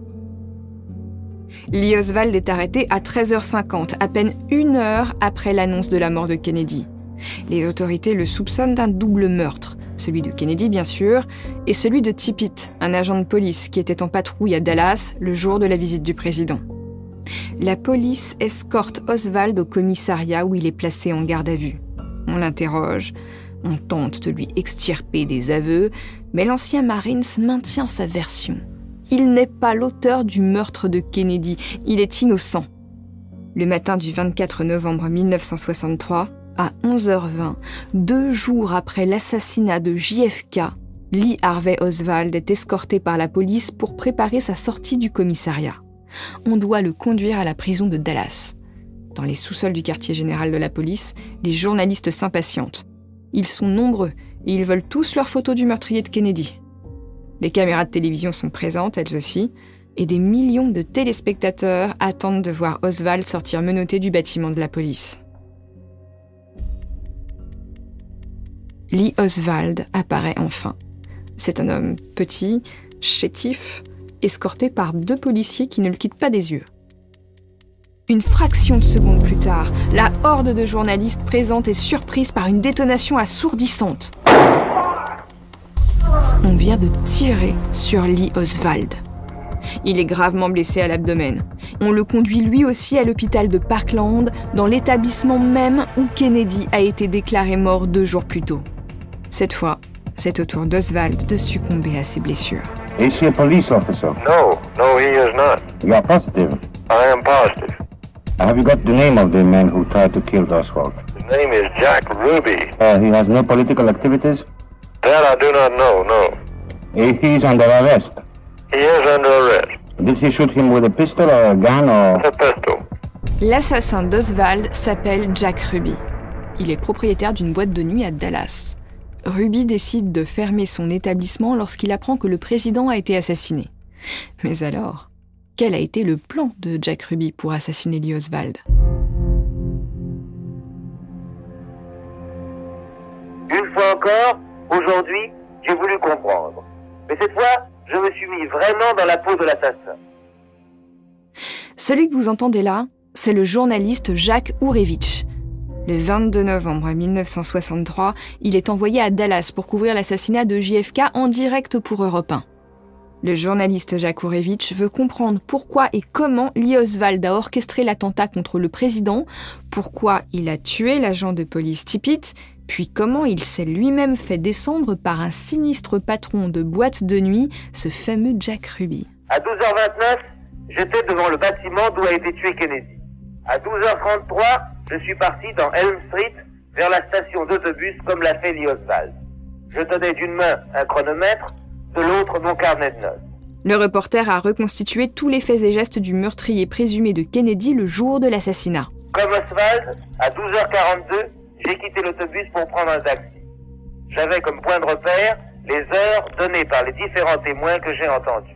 Lee Oswald est arrêté à 13h50, à peine 1 heure après l'annonce de la mort de Kennedy. Les autorités le soupçonnent d'un double meurtre, celui de Kennedy bien sûr, et celui de Tippit, un agent de police qui était en patrouille à Dallas le jour de la visite du président. La police escorte Oswald au commissariat où il est placé en garde à vue. On l'interroge, on tente de lui extirper des aveux, mais l'ancien Marines maintient sa version. Il n'est pas l'auteur du meurtre de Kennedy, il est innocent. Le matin du 24 novembre 1963, à 11h20, 2 jours après l'assassinat de JFK, Lee Harvey Oswald est escorté par la police pour préparer sa sortie du commissariat. On doit le conduire à la prison de Dallas. Dans les sous-sols du quartier général de la police, les journalistes s'impatientent. Ils sont nombreux et ils veulent tous leurs photos du meurtrier de Kennedy. Les caméras de télévision sont présentes, elles aussi, et des millions de téléspectateurs attendent de voir Oswald sortir menotté du bâtiment de la police. Lee Oswald apparaît enfin. C'est un homme petit, chétif, escorté par 2 policiers qui ne le quittent pas des yeux. Une fraction de seconde plus tard, la horde de journalistes présente est surprise par une détonation assourdissante. On vient de tirer sur Lee Oswald. Il est gravement blessé à l'abdomen. On le conduit lui aussi à l'hôpital de Parkland, dans l'établissement même où Kennedy a été déclaré mort 2 jours plus tôt. Cette fois, c'est au tour d'Oswald de succomber à ses blessures. Is he a police officer? No, he is not. You are positive? I am positive. Have you got the name of the man who tried to kill Oswald? His name is Jack Ruby. He has no political activities? That I do not know, no. He is under arrest? He is under arrest. Did he shoot him with a pistol or a gun or... A pistol. L'assassin d'Oswald s'appelle Jack Ruby. Il est propriétaire d'une boîte de nuit à Dallas. Ruby décide de fermer son établissement lorsqu'il apprend que le président a été assassiné. Mais alors, quel a été le plan de Jack Ruby pour assassiner Lee Oswald ? Une fois encore, aujourd'hui, j'ai voulu comprendre. Mais cette fois, je me suis mis vraiment dans la peau de l'assassin. Celui que vous entendez là, c'est le journaliste Jacques Ourevitch. Le 22 novembre 1963, il est envoyé à Dallas pour couvrir l'assassinat de JFK en direct pour Europe 1. Le journaliste Jacques Ourevitch veut comprendre pourquoi et comment Lee Oswald a orchestré l'attentat contre le président, pourquoi il a tué l'agent de police Tippit, puis comment il s'est lui-même fait descendre par un sinistre patron de boîte de nuit, ce fameux Jack Ruby. À 12h29, j'étais devant le bâtiment d'où a été tué Kennedy. À 12h33, je suis parti dans Elm Street vers la station d'autobus comme l'a fait Lee Oswald. Je tenais d'une main un chronomètre, de l'autre mon carnet de notes. Le reporter a reconstitué tous les faits et gestes du meurtrier présumé de Kennedy le jour de l'assassinat. Comme Oswald, à 12h42, j'ai quitté l'autobus pour prendre un taxi. J'avais comme point de repère les heures données par les différents témoins que j'ai entendus.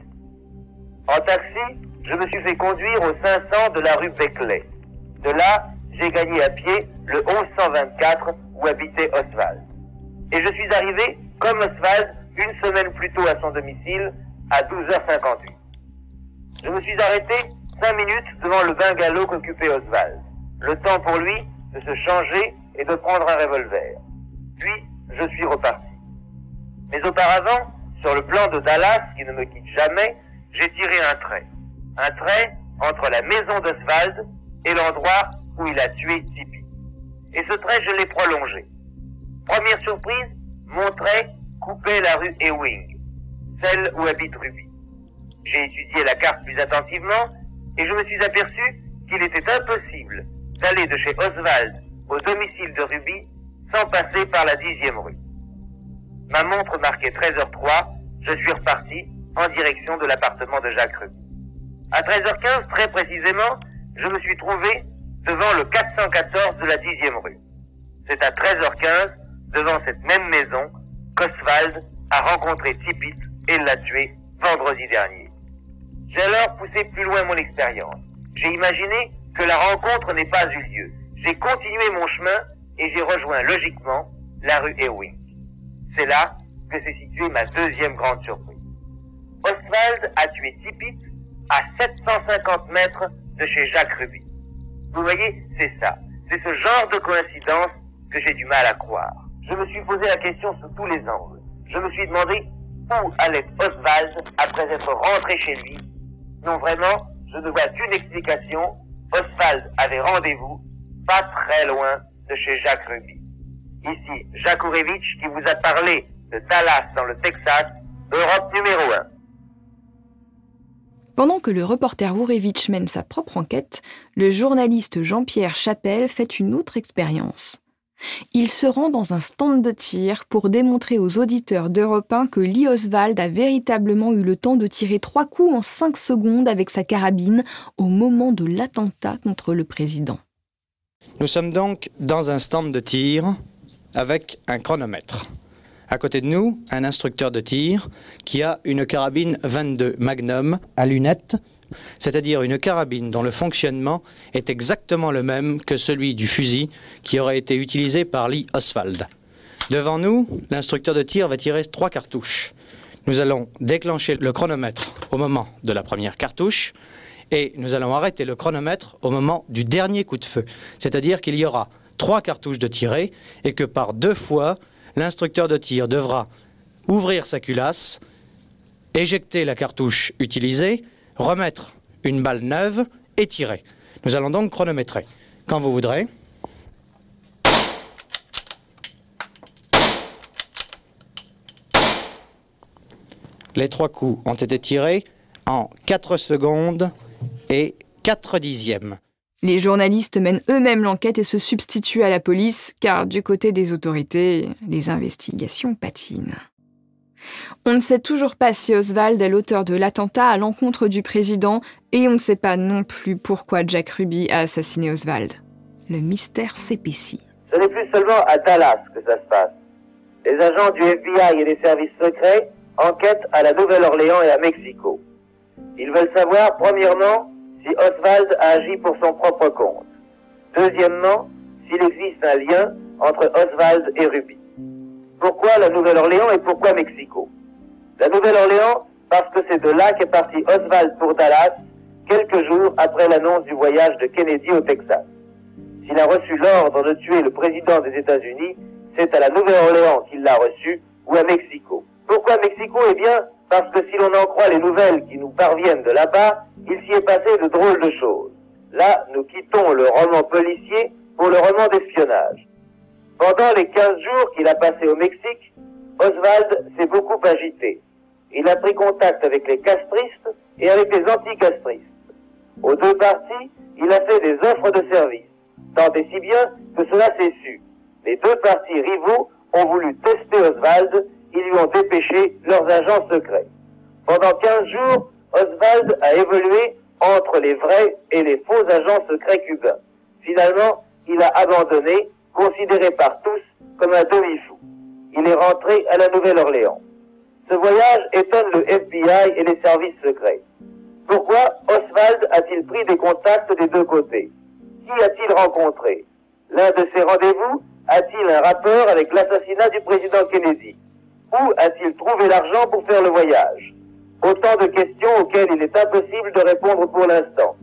En taxi, je me suis fait conduire au 500 de la rue Beckley. De là, j'ai gagné à pied le 1124 où habitait Oswald. Et je suis arrivé, comme Oswald, une semaine plus tôt à son domicile, à 12h58. Je me suis arrêté 5 minutes devant le bungalow qu'occupait Oswald. Le temps pour lui de se changer et de prendre un revolver. Puis, je suis reparti. Mais auparavant, sur le plan de Dallas, qui ne me quitte jamais, j'ai tiré un trait. Un trait entre la maison d'Oswald et l'endroit où il a tué Tippit. Et ce trait, je l'ai prolongé. Première surprise, mon trait coupait la rue Ewing, celle où habite Ruby. J'ai étudié la carte plus attentivement et je me suis aperçu qu'il était impossible d'aller de chez Oswald au domicile de Ruby sans passer par la 10e rue. Ma montre marquait 13h03, je suis reparti en direction de l'appartement de Jacques Ruby. À 13h15, très précisément, je me suis trouvé devant le 414 de la 10e rue. C'est à 13h15, devant cette même maison, qu'Oswald a rencontré Tippit et l'a tué vendredi dernier. J'ai alors poussé plus loin mon expérience. J'ai imaginé que la rencontre n'ait pas eu lieu. J'ai continué mon chemin et j'ai rejoint logiquement la rue Ewing. C'est là que s'est située ma deuxième grande surprise. Oswald a tué Tippit à 750 mètres de chez Jacques Ruby. Vous voyez, c'est ça. C'est ce genre de coïncidence que j'ai du mal à croire. Je me suis posé la question sous tous les angles. Je me suis demandé où allait Oswald après être rentré chez lui. Non, vraiment, je ne vois qu'une explication. Oswald avait rendez-vous pas très loin de chez Jacques Ruby. Ici, Jacques Ourevitch qui vous a parlé de Dallas dans le Texas, Europe numéro 1. Pendant que le reporter Ourevitch mène sa propre enquête, le journaliste Jean-Pierre Chapelle fait une autre expérience. Il se rend dans un stand de tir pour démontrer aux auditeurs d'Europe 1 que Lee Oswald a véritablement eu le temps de tirer 3 coups en 5 secondes avec sa carabine au moment de l'attentat contre le président. Nous sommes donc dans un stand de tir avec un chronomètre. À côté de nous, un instructeur de tir qui a une carabine 22 Magnum à lunettes, c'est-à-dire une carabine dont le fonctionnement est exactement le même que celui du fusil qui aurait été utilisé par Lee Oswald. Devant nous, l'instructeur de tir va tirer 3 cartouches. Nous allons déclencher le chronomètre au moment de la première cartouche et nous allons arrêter le chronomètre au moment du dernier coup de feu. C'est-à-dire qu'il y aura 3 cartouches de tirées et que par 2 fois, l'instructeur de tir devra ouvrir sa culasse, éjecter la cartouche utilisée, remettre une balle neuve et tirer. Nous allons donc chronométrer. Quand vous voudrez. Les 3 coups ont été tirés en 4 secondes et 4 dixièmes. Les journalistes mènent eux-mêmes l'enquête et se substituent à la police, car du côté des autorités, les investigations patinent. On ne sait toujours pas si Oswald est l'auteur de l'attentat à l'encontre du président, et on ne sait pas non plus pourquoi Jack Ruby a assassiné Oswald. Le mystère s'épaissit. Ce n'est plus seulement à Dallas que ça se passe. Les agents du FBI et des services secrets enquêtent à la Nouvelle-Orléans et à Mexico. Ils veulent savoir, premièrement, si Oswald a agi pour son propre compte. Deuxièmement, s'il existe un lien entre Oswald et Ruby. Pourquoi la Nouvelle-Orléans et pourquoi Mexico? La Nouvelle-Orléans, parce que c'est de là qu'est parti Oswald pour Dallas, quelques jours après l'annonce du voyage de Kennedy au Texas. S'il a reçu l'ordre de tuer le président des États-Unis, c'est à la Nouvelle-Orléans qu'il l'a reçu, ou à Mexico. Pourquoi Mexico? Eh bien, parce que si l'on en croit les nouvelles qui nous parviennent de là-bas, il s'y est passé de drôles de choses. Là, nous quittons le roman policier pour le roman d'espionnage. Pendant les 15 jours qu'il a passés au Mexique, Oswald s'est beaucoup agité. Il a pris contact avec les castristes et avec les anticastristes. Aux 2 parties, il a fait des offres de service, tant et si bien que cela s'est su. Les 2 partis rivaux ont voulu tester Oswald, ils lui ont dépêché leurs agents secrets. Pendant 15 jours, Oswald a évolué entre les vrais et les faux agents secrets cubains. Finalement, il a abandonné, considéré par tous comme un demi-fou. Il est rentré à la Nouvelle-Orléans. Ce voyage étonne le FBI et les services secrets. Pourquoi Oswald a-t-il pris des contacts des 2 côtés? Qui a-t-il rencontré? L'un de ces rendez-vous a-t-il un rapport avec l'assassinat du président Kennedy? Où a-t-il trouvé l'argent pour faire le voyage? Autant de questions auxquelles il est impossible de répondre pour l'instant.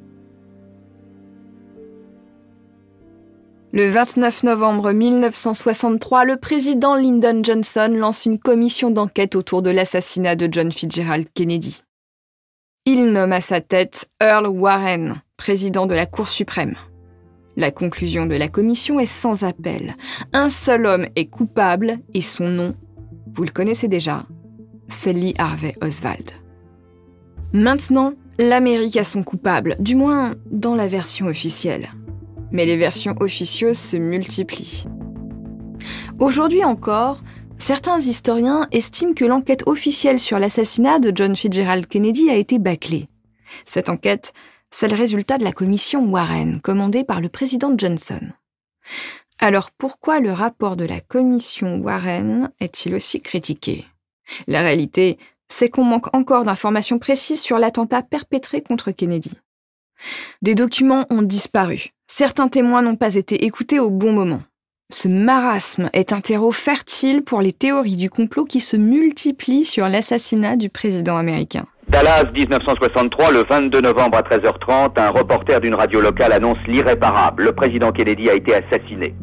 Le 29 novembre 1963, le président Lyndon Johnson lance une commission d'enquête autour de l'assassinat de John Fitzgerald Kennedy. Il nomme à sa tête Earl Warren, président de la Cour suprême. La conclusion de la commission est sans appel. Un seul homme est coupable et son nom, vous le connaissez déjà, c'est Lee Harvey Oswald. Maintenant, l'Amérique a son coupable, du moins dans la version officielle. Mais les versions officieuses se multiplient. Aujourd'hui encore, certains historiens estiment que l'enquête officielle sur l'assassinat de John Fitzgerald Kennedy a été bâclée. Cette enquête, c'est le résultat de la commission Warren, commandée par le président Johnson. Alors pourquoi le rapport de la commission Warren est-il aussi critiqué? La réalité, c'est qu'on manque encore d'informations précises sur l'attentat perpétré contre Kennedy. Des documents ont disparu. Certains témoins n'ont pas été écoutés au bon moment. Ce marasme est un terreau fertile pour les théories du complot qui se multiplient sur l'assassinat du président américain. Dallas, 1963, le 22 novembre à 13h30, un reporter d'une radio locale annonce l'irréparable. Le président Kennedy a été assassiné.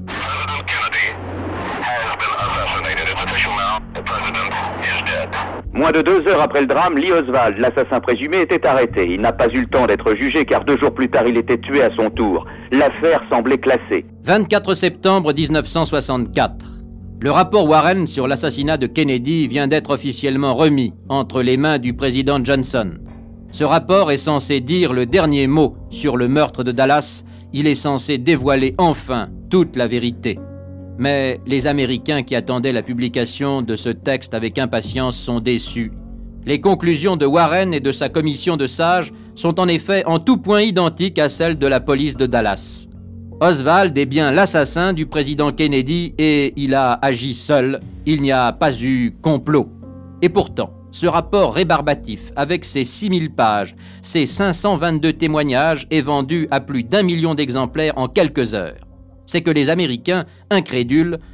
Moins de 2 heures après le drame, Lee Oswald, l'assassin présumé, était arrêté. Il n'a pas eu le temps d'être jugé car 2 jours plus tard, il était tué à son tour. L'affaire semblait classée. 24 septembre 1964. Le rapport Warren sur l'assassinat de Kennedy vient d'être officiellement remis entre les mains du président Johnson. Ce rapport est censé dire le dernier mot sur le meurtre de Dallas. Il est censé dévoiler enfin toute la vérité. Mais les Américains qui attendaient la publication de ce texte avec impatience sont déçus. Les conclusions de Warren et de sa commission de sages sont en effet en tout point identiques à celles de la police de Dallas. Oswald est bien l'assassin du président Kennedy et il a agi seul. Il n'y a pas eu complot. Et pourtant, ce rapport rébarbatif, avec ses 6000 pages, ses 522 témoignages, est vendu à plus d'1 million d'exemplaires en quelques heures. C'est que les Américains, incrédules,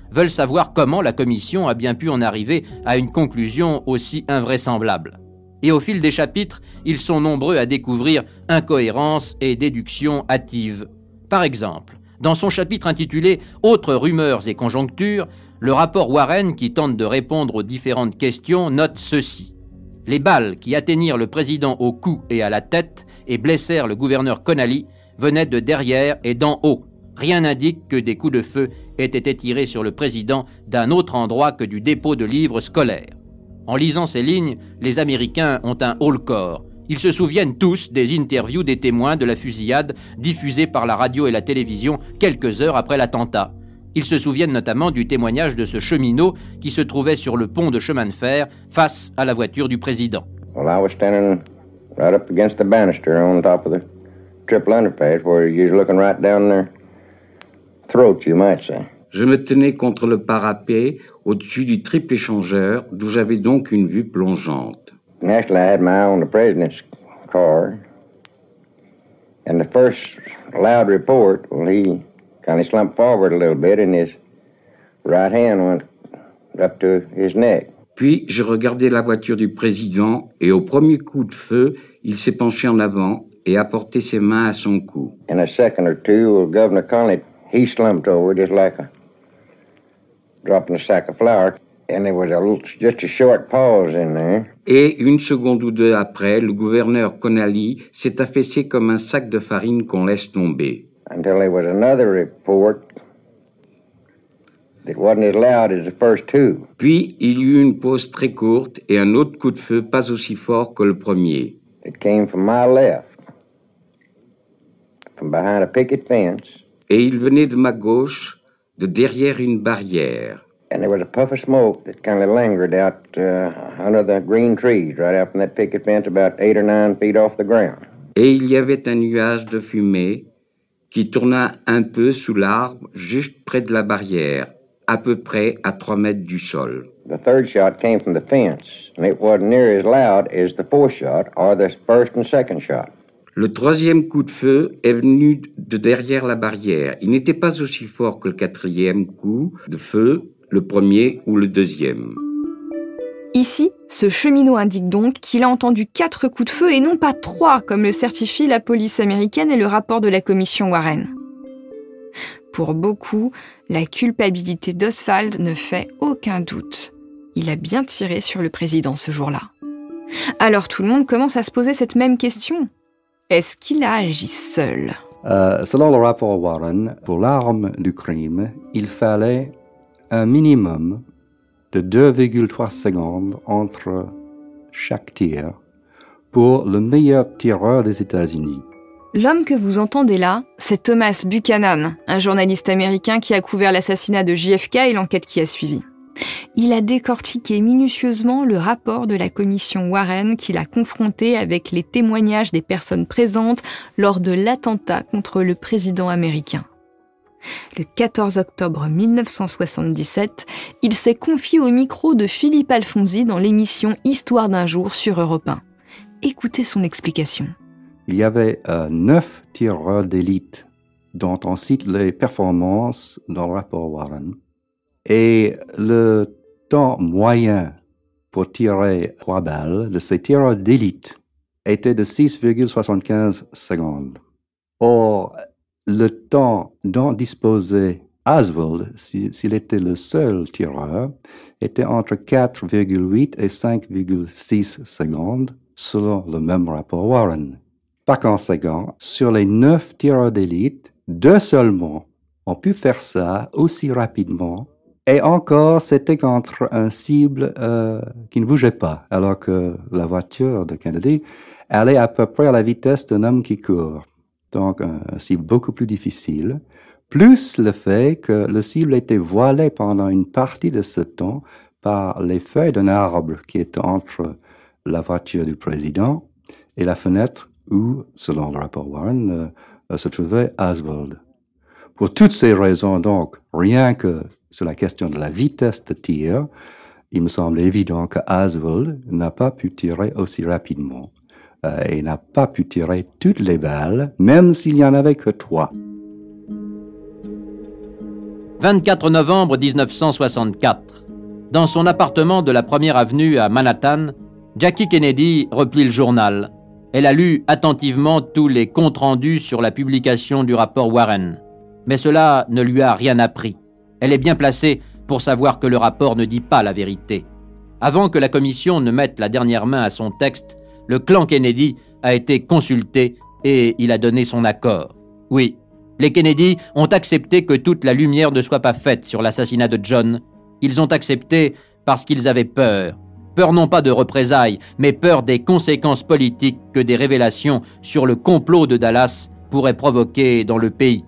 veulent savoir comment la commission a bien pu en arriver à une conclusion aussi invraisemblable. Et au fil des chapitres, ils sont nombreux à découvrir incohérences et déductions hâtives. Par exemple, dans son chapitre intitulé « Autres rumeurs et conjonctures », le rapport Warren, qui tente de répondre aux différentes questions, note ceci. Les balles qui atteignirent le président au cou et à la tête et blessèrent le gouverneur Connally venaient de derrière et d'en haut. Rien n'indique que des coups de feu aient été tirés sur le président d'un autre endroit que du dépôt de livres scolaires. En lisant ces lignes, les Américains ont un haut-le-corps. Ils se souviennent tous des interviews des témoins de la fusillade diffusées par la radio et la télévision quelques heures après l'attentat. Ils se souviennent notamment du témoignage de ce cheminot qui se trouvait sur le pont de chemin de fer face à la voiture du président. Well, I was standing right up against the banister on top of the triple underpass where you're looking right down their throat, you might say. Je me tenais contre le parapet au-dessus du triple échangeur, d'où j'avais donc une vue plongeante. Naturally, I had my eye on the president's car. And the first loud report, well, he kind of slumped forward a little bit and his right hand went up to his neck. Puis, je regardais la voiture du président et au premier coup de feu, il s'est penché en avant et a porté ses mains à son cou. In a second or two, Governor Connally, he slumped over just like a dropping a sack of flour. And there was just a short pause in there. Et une seconde ou deux après, le gouverneur Connally s'est affaissé comme un sac de farine qu'on laisse tomber. Until there was another report that wasn't as loud as the first two. Puis, il y eut une pause très courte et un autre coup de feu pas aussi fort que le premier. It came from my left, from behind a picket fence. Et il venait de ma gauche, de derrière une barrière. And there was a puff of smoke that kind of lingered out under the green trees right out from that picket fence about 8 or 9 feet off the ground. Et il y avait un nuage de fumée qui tourna un peu sous l'arbre juste près de la barrière, à peu près à 3 mètres du sol. The third shot came from the fence, and it wasn't near as loud as the fourth shot or the first and second shot. Le troisième coup de feu est venu de derrière la barrière. Il n'était pas aussi fort que le quatrième coup de feu, le premier ou le deuxième. Ici, ce cheminot indique donc qu'il a entendu 4 coups de feu et non pas 3, comme le certifie la police américaine et le rapport de la commission Warren. Pour beaucoup, la culpabilité d'Oswald ne fait aucun doute. Il a bien tiré sur le président ce jour-là. Alors tout le monde commence à se poser cette même question. Est-ce qu'il a agi seul ? Selon le rapport Warren, pour l'arme du crime, il fallait un minimum de 2,3 secondes entre chaque tir pour le meilleur tireur des États-Unis. L'homme que vous entendez là, c'est Thomas Buchanan, un journaliste américain qui a couvert l'assassinat de JFK et l'enquête qui a suivi. Il a décortiqué minutieusement le rapport de la commission Warren qu'il a confronté avec les témoignages des personnes présentes lors de l'attentat contre le président américain. Le 14 octobre 1977, il s'est confié au micro de Philippe Alfonsi dans l'émission Histoire d'un jour sur Europe 1. Écoutez son explication. Il y avait 9 tireurs d'élite dont on cite les performances dans le rapport Warren. Et le temps moyen pour tirer 3 balles de ces tireurs d'élite était de 6,75 secondes. Or, le temps dont disposait Oswald, s'il était le seul tireur, était entre 4,8 et 5,6 secondes, selon le même rapport Warren. Par conséquent, sur les 9 tireurs d'élite, 2 seulement ont pu faire ça aussi rapidement. Et encore, c'était contre un cible qui ne bougeait pas, alors que la voiture de Kennedy allait à peu près à la vitesse d'un homme qui court. Donc, un cible beaucoup plus difficile, plus le fait que le cible était voilé pendant une partie de ce temps par les feuilles d'un arbre qui était entre la voiture du président et la fenêtre où, selon le rapport Warren, se trouvait Oswald. Pour toutes ces raisons, donc, rien que sur la question de la vitesse de tir, il me semble évident que Oswald n'a pas pu tirer aussi rapidement. Et n'a pas pu tirer toutes les balles, même s'il n'y en avait que 3. 24 novembre 1964. Dans son appartement de la 1er avenue à Manhattan, Jackie Kennedy replie le journal. Elle a lu attentivement tous les comptes rendus sur la publication du rapport Warren. Mais cela ne lui a rien appris. Elle est bien placée pour savoir que le rapport ne dit pas la vérité. Avant que la commission ne mette la dernière main à son texte, le clan Kennedy a été consulté et il a donné son accord. Oui, les Kennedy ont accepté que toute la lumière ne soit pas faite sur l'assassinat de John. Ils ont accepté parce qu'ils avaient peur. Peur non pas de représailles, mais peur des conséquences politiques que des révélations sur le complot de Dallas pourraient provoquer dans le pays.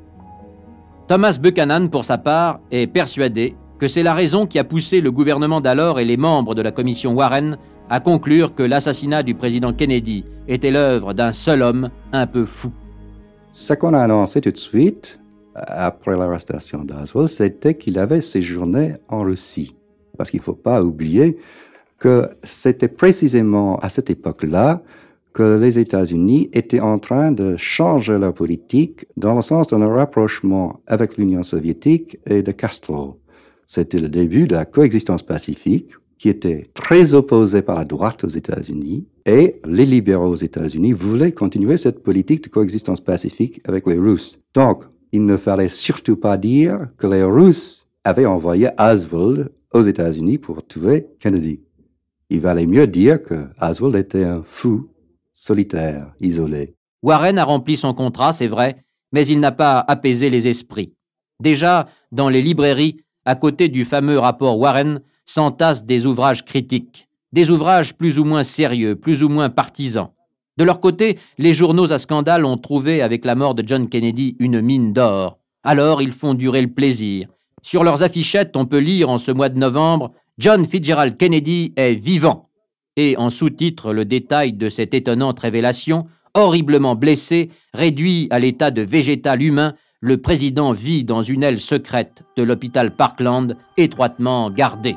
Thomas Buchanan, pour sa part, est persuadé que c'est la raison qui a poussé le gouvernement d'alors et les membres de la commission Warren à conclure que l'assassinat du président Kennedy était l'œuvre d'un seul homme un peu fou. Ce qu'on a annoncé tout de suite, après l'arrestation d'Oswald, c'était qu'il avait séjourné en Russie. Parce qu'il ne faut pas oublier que c'était précisément à cette époque-là que les États-Unis étaient en train de changer leur politique dans le sens d'un rapprochement avec l'Union soviétique et de Castro. C'était le début de la coexistence pacifique qui était très opposée par la droite aux États-Unis et les libéraux aux États-Unis voulaient continuer cette politique de coexistence pacifique avec les Russes. Donc, il ne fallait surtout pas dire que les Russes avaient envoyé Oswald aux États-Unis pour tuer Kennedy. Il valait mieux dire que Oswald était un fou, solitaire, isolé. Warren a rempli son contrat, c'est vrai, mais il n'a pas apaisé les esprits. Déjà, dans les librairies, à côté du fameux rapport Warren, s'entassent des ouvrages critiques, des ouvrages plus ou moins sérieux, plus ou moins partisans. De leur côté, les journaux à scandale ont trouvé avec la mort de John Kennedy une mine d'or. Alors, ils font durer le plaisir. Sur leurs affichettes, on peut lire en ce mois de novembre « John Fitzgerald Kennedy est vivant » et en sous-titre le détail de cette étonnante révélation, horriblement blessé, réduit à l'état de végétal humain, le président vit dans une aile secrète de l'hôpital Parkland, étroitement gardée.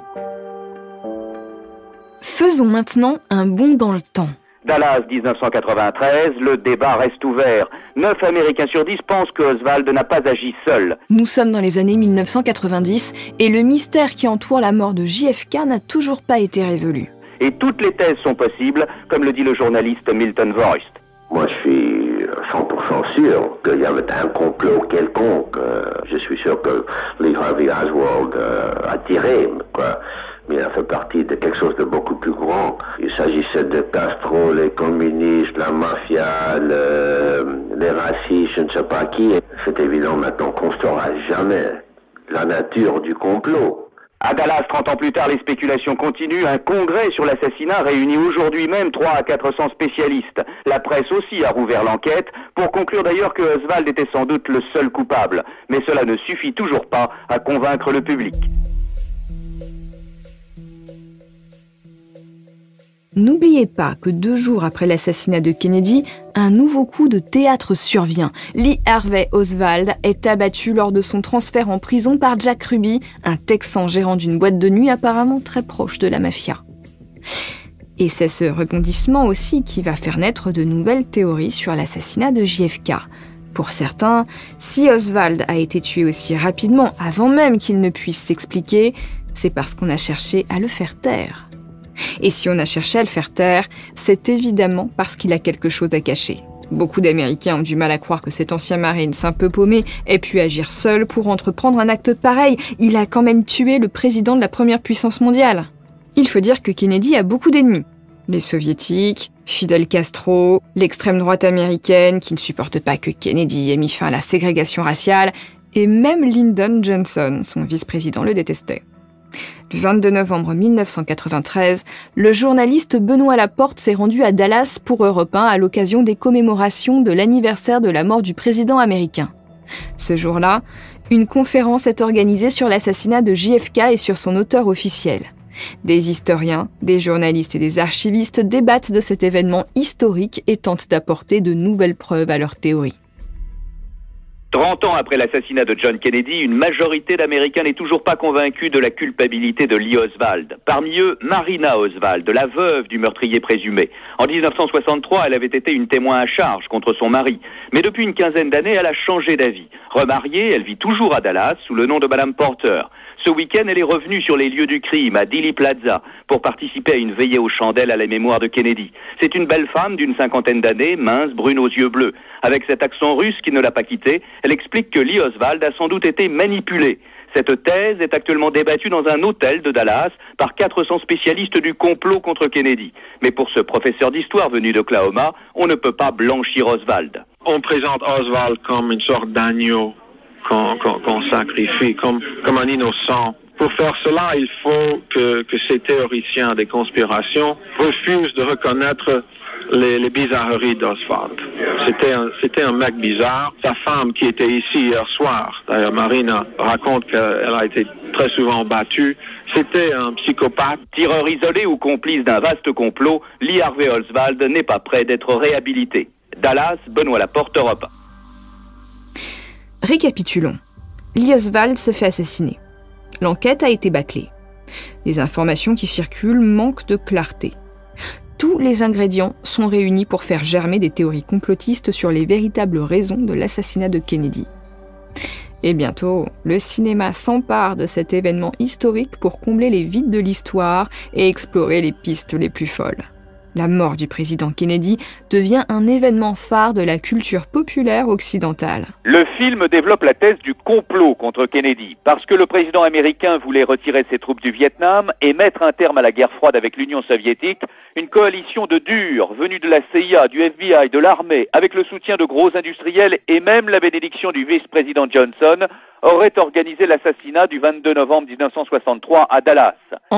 Faisons maintenant un bond dans le temps. Dallas 1993, le débat reste ouvert. 9 Américains sur 10 pensent que Oswald n'a pas agi seul. Nous sommes dans les années 1990 et le mystère qui entoure la mort de JFK n'a toujours pas été résolu. Et toutes les thèses sont possibles, comme le dit le journaliste Milton Voist. Moi, je suis 100% sûr qu'il y avait un complot quelconque. Je suis sûr que Lee Harvey Oswald a tiré, quoi. Mais il a fait partie de quelque chose de beaucoup plus grand. Il s'agissait de Castro, les communistes, la mafia, les racistes, je ne sais pas qui. C'est évident maintenant qu'on ne saura jamais la nature du complot. À Dallas, 30 ans plus tard, les spéculations continuent. Un congrès sur l'assassinat réunit aujourd'hui même 300 à 400 spécialistes. La presse aussi a rouvert l'enquête, pour conclure d'ailleurs que Oswald était sans doute le seul coupable. Mais cela ne suffit toujours pas à convaincre le public. N'oubliez pas que 2 jours après l'assassinat de Kennedy, un nouveau coup de théâtre survient. Lee Harvey Oswald est abattu lors de son transfert en prison par Jack Ruby, un Texan gérant d'une boîte de nuit apparemment très proche de la mafia. Et c'est ce rebondissement aussi qui va faire naître de nouvelles théories sur l'assassinat de JFK. Pour certains, si Oswald a été tué aussi rapidement avant même qu'il ne puisse s'expliquer, c'est parce qu'on a cherché à le faire taire. Et si on a cherché à le faire taire, c'est évidemment parce qu'il a quelque chose à cacher. Beaucoup d'Américains ont du mal à croire que cet ancien marine un peu paumé ait pu agir seul pour entreprendre un acte pareil. Il a quand même tué le président de la première puissance mondiale. Il faut dire que Kennedy a beaucoup d'ennemis. Les soviétiques, Fidel Castro, l'extrême droite américaine qui ne supporte pas que Kennedy ait mis fin à la ségrégation raciale, et même Lyndon Johnson, son vice-président, le détestait. Le 22 novembre 1993, le journaliste Benoît Laporte s'est rendu à Dallas pour Europe 1 à l'occasion des commémorations de l'anniversaire de la mort du président américain. Ce jour-là, une conférence est organisée sur l'assassinat de JFK et sur son auteur officiel. Des historiens, des journalistes et des archivistes débattent de cet événement historique et tentent d'apporter de nouvelles preuves à leur théorie. 30 ans après l'assassinat de John Kennedy, une majorité d'Américains n'est toujours pas convaincue de la culpabilité de Lee Oswald. Parmi eux, Marina Oswald, la veuve du meurtrier présumé. En 1963, elle avait été une témoin à charge contre son mari. Mais depuis une quinzaine d'années, elle a changé d'avis. Remariée, elle vit toujours à Dallas sous le nom de Madame Porter. Ce week-end, elle est revenue sur les lieux du crime, à Dealey Plaza, pour participer à une veillée aux chandelles à la mémoire de Kennedy. C'est une belle femme d'une cinquantaine d'années, mince, brune aux yeux bleus. Avec cet accent russe qui ne l'a pas quittée, elle explique que Lee Oswald a sans doute été manipulé. Cette thèse est actuellement débattue dans un hôtel de Dallas par 400 spécialistes du complot contre Kennedy. Mais pour ce professeur d'histoire venu d'Oklahoma, on ne peut pas blanchir Oswald. On présente Oswald comme une sorte d'agneau qu'on sacrifie, comme un innocent. Pour faire cela, il faut que ces théoriciens des conspirations refusent de reconnaître les bizarreries d'Oswald. C'était un mec bizarre. Sa femme qui était ici hier soir, d'ailleurs Marina raconte qu'elle a été très souvent battue, c'était un psychopathe. Tireur isolé ou complice d'un vaste complot, Lee Harvey Oswald n'est pas prêt d'être réhabilité. Dallas, Benoît Laporte, Europe 1. Récapitulons. Lee Oswald se fait assassiner. L'enquête a été bâclée. Les informations qui circulent manquent de clarté. Tous les ingrédients sont réunis pour faire germer des théories complotistes sur les véritables raisons de l'assassinat de Kennedy. Et bientôt, le cinéma s'empare de cet événement historique pour combler les vides de l'histoire et explorer les pistes les plus folles. La mort du président Kennedy devient un événement phare de la culture populaire occidentale. Le film développe la thèse du complot contre Kennedy, parce que le président américain voulait retirer ses troupes du Vietnam et mettre un terme à la guerre froide avec l'Union soviétique. Une coalition de durs, venus de la CIA, du FBI, de l'armée, avec le soutien de gros industriels et même la bénédiction du vice-président Johnson, aurait organisé l'assassinat du 22 novembre 1963 à Dallas. En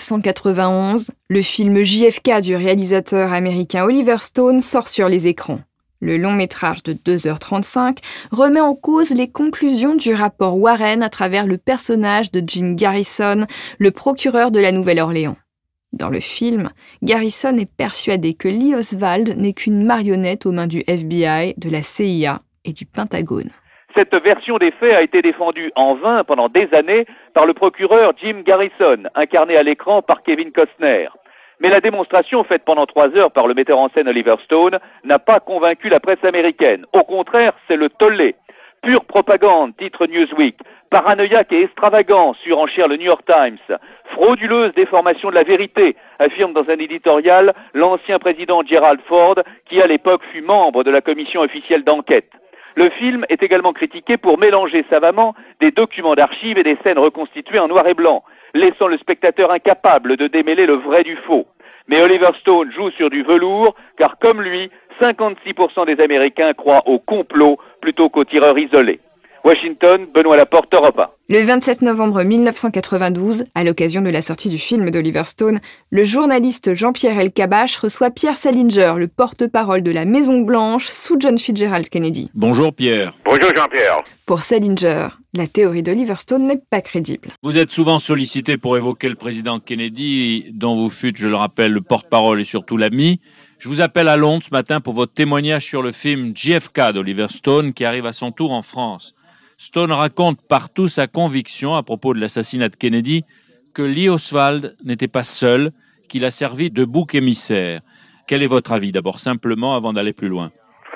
1991, le film JFK du réalisateur américain Oliver Stone sort sur les écrans. Le long métrage de 2h35 remet en cause les conclusions du rapport Warren à travers le personnage de Jim Garrison, le procureur de la Nouvelle-Orléans. Dans le film, Garrison est persuadé que Lee Oswald n'est qu'une marionnette aux mains du FBI, de la CIA et du Pentagone. Cette version des faits a été défendue en vain pendant des années par le procureur Jim Garrison, incarné à l'écran par Kevin Costner. Mais la démonstration faite pendant 3 heures par le metteur en scène Oliver Stone n'a pas convaincu la presse américaine. Au contraire, c'est le tollé. Pure propagande, titre Newsweek. Paranoïaque et extravagant, surenchère le New York Times. Frauduleuse déformation de la vérité, affirme dans un éditorial l'ancien président Gerald Ford, qui à l'époque fut membre de la commission officielle d'enquête. Le film est également critiqué pour mélanger savamment des documents d'archives et des scènes reconstituées en noir et blanc, laissant le spectateur incapable de démêler le vrai du faux. Mais Oliver Stone joue sur du velours, car comme lui, 56% des Américains croient au complot plutôt qu'aux tireurs isolés. Washington, Benoît Laporte, Europe 1. Le 27 novembre 1992, à l'occasion de la sortie du film d'Oliver Stone, le journaliste Jean-Pierre Elkabbach reçoit Pierre Salinger, le porte-parole de la Maison-Blanche sous John Fitzgerald Kennedy. Bonjour Pierre. Bonjour Jean-Pierre. Pour Salinger, la théorie d'Oliver Stone n'est pas crédible. Vous êtes souvent sollicité pour évoquer le président Kennedy, dont vous fûtes, je le rappelle, le porte-parole et surtout l'ami. Je vous appelle à Londres ce matin pour votre témoignage sur le film JFK d'Oliver Stone qui arrive à son tour en France. Stone raconte partout sa conviction à propos de l'assassinat de Kennedy que Lee Oswald n'était pas seul, qu'il a servi de bouc émissaire. Quel est votre avis d'abord, simplement, avant d'aller plus loin?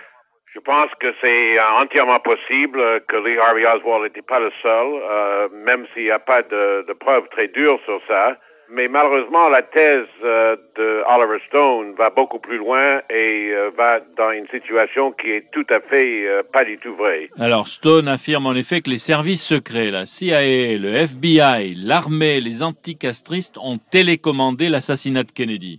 Je pense que c'est entièrement possible que Lee Harvey Oswald n'était pas le seul, même s'il n'y a pas de preuves très dures sur ça. Mais malheureusement, la thèse de Oliver Stone va beaucoup plus loin et va dans une situation qui est tout à fait pas du tout vraie. Alors, Stone affirme en effet que les services secrets, la CIA, le FBI, l'armée, les anticastristes ont télécommandé l'assassinat de Kennedy.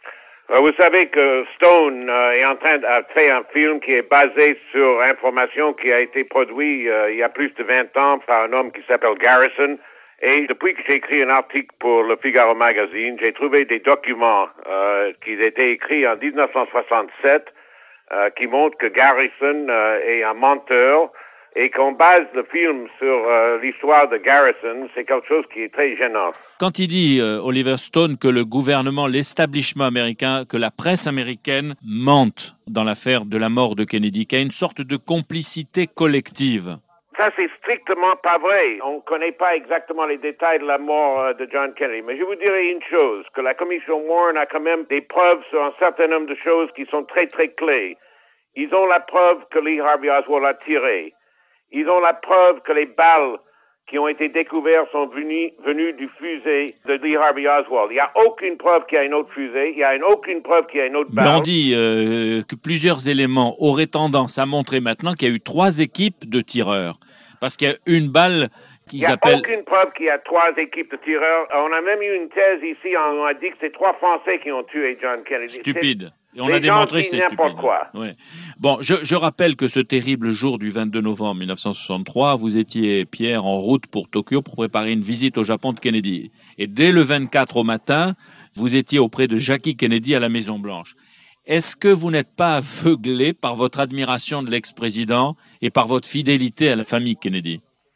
Vous savez que Stone est en train de faire un film qui est basé sur information qui a été produite il y a plus de 20 ans par un homme qui s'appelle Garrison. Et depuis que j'ai écrit un article pour le Figaro Magazine, j'ai trouvé des documents qui étaient écrits en 1967 qui montrent que Garrison est un menteur et qu'on base le film sur l'histoire de Garrison, c'est quelque chose qui est très gênant. Quand il dit, Oliver Stone, que le gouvernement, l'establishment américain, que la presse américaine mente dans l'affaire de la mort de Kennedy, qu'il y a une sorte de complicité collective. Ça, c'est strictement pas vrai. On ne connaît pas exactement les détails de la mort de John Kennedy. Mais je vous dirais une chose, que la commission Warren a quand même des preuves sur un certain nombre de choses qui sont très, très clés. Ils ont la preuve que Lee Harvey Oswald a tiré. Ils ont la preuve que les balles qui ont été découvertes sont venues du fusée de Lee Harvey Oswald. Il n'y a aucune preuve qu'il y a une autre fusée. Il n'y a aucune preuve qu'il y a une autre balle. Mais on dit que plusieurs éléments auraient tendance à montrer maintenant qu'il y a eu 3 équipes de tireurs. Parce qu'il y a une balle qu'ils appellent... Il n'y a aucune preuve qu'il y a 3 équipes de tireurs. On a même eu une thèse ici, on a dit que c'est 3 Français qui ont tué John Kennedy. Stupide. Et on a démontré que c'était stupide. Quoi. Ouais. Bon, je rappelle que ce terrible jour du 22 novembre 1963, vous étiez, Pierre, en route pour Tokyo pour préparer une visite au Japon de Kennedy. Et dès le 24 au matin, vous étiez auprès de Jackie Kennedy à la Maison-Blanche. Est-ce que vous n'êtes pas aveuglé par votre admiration de l'ex-président et par votre fidélité à la famille Kennedy?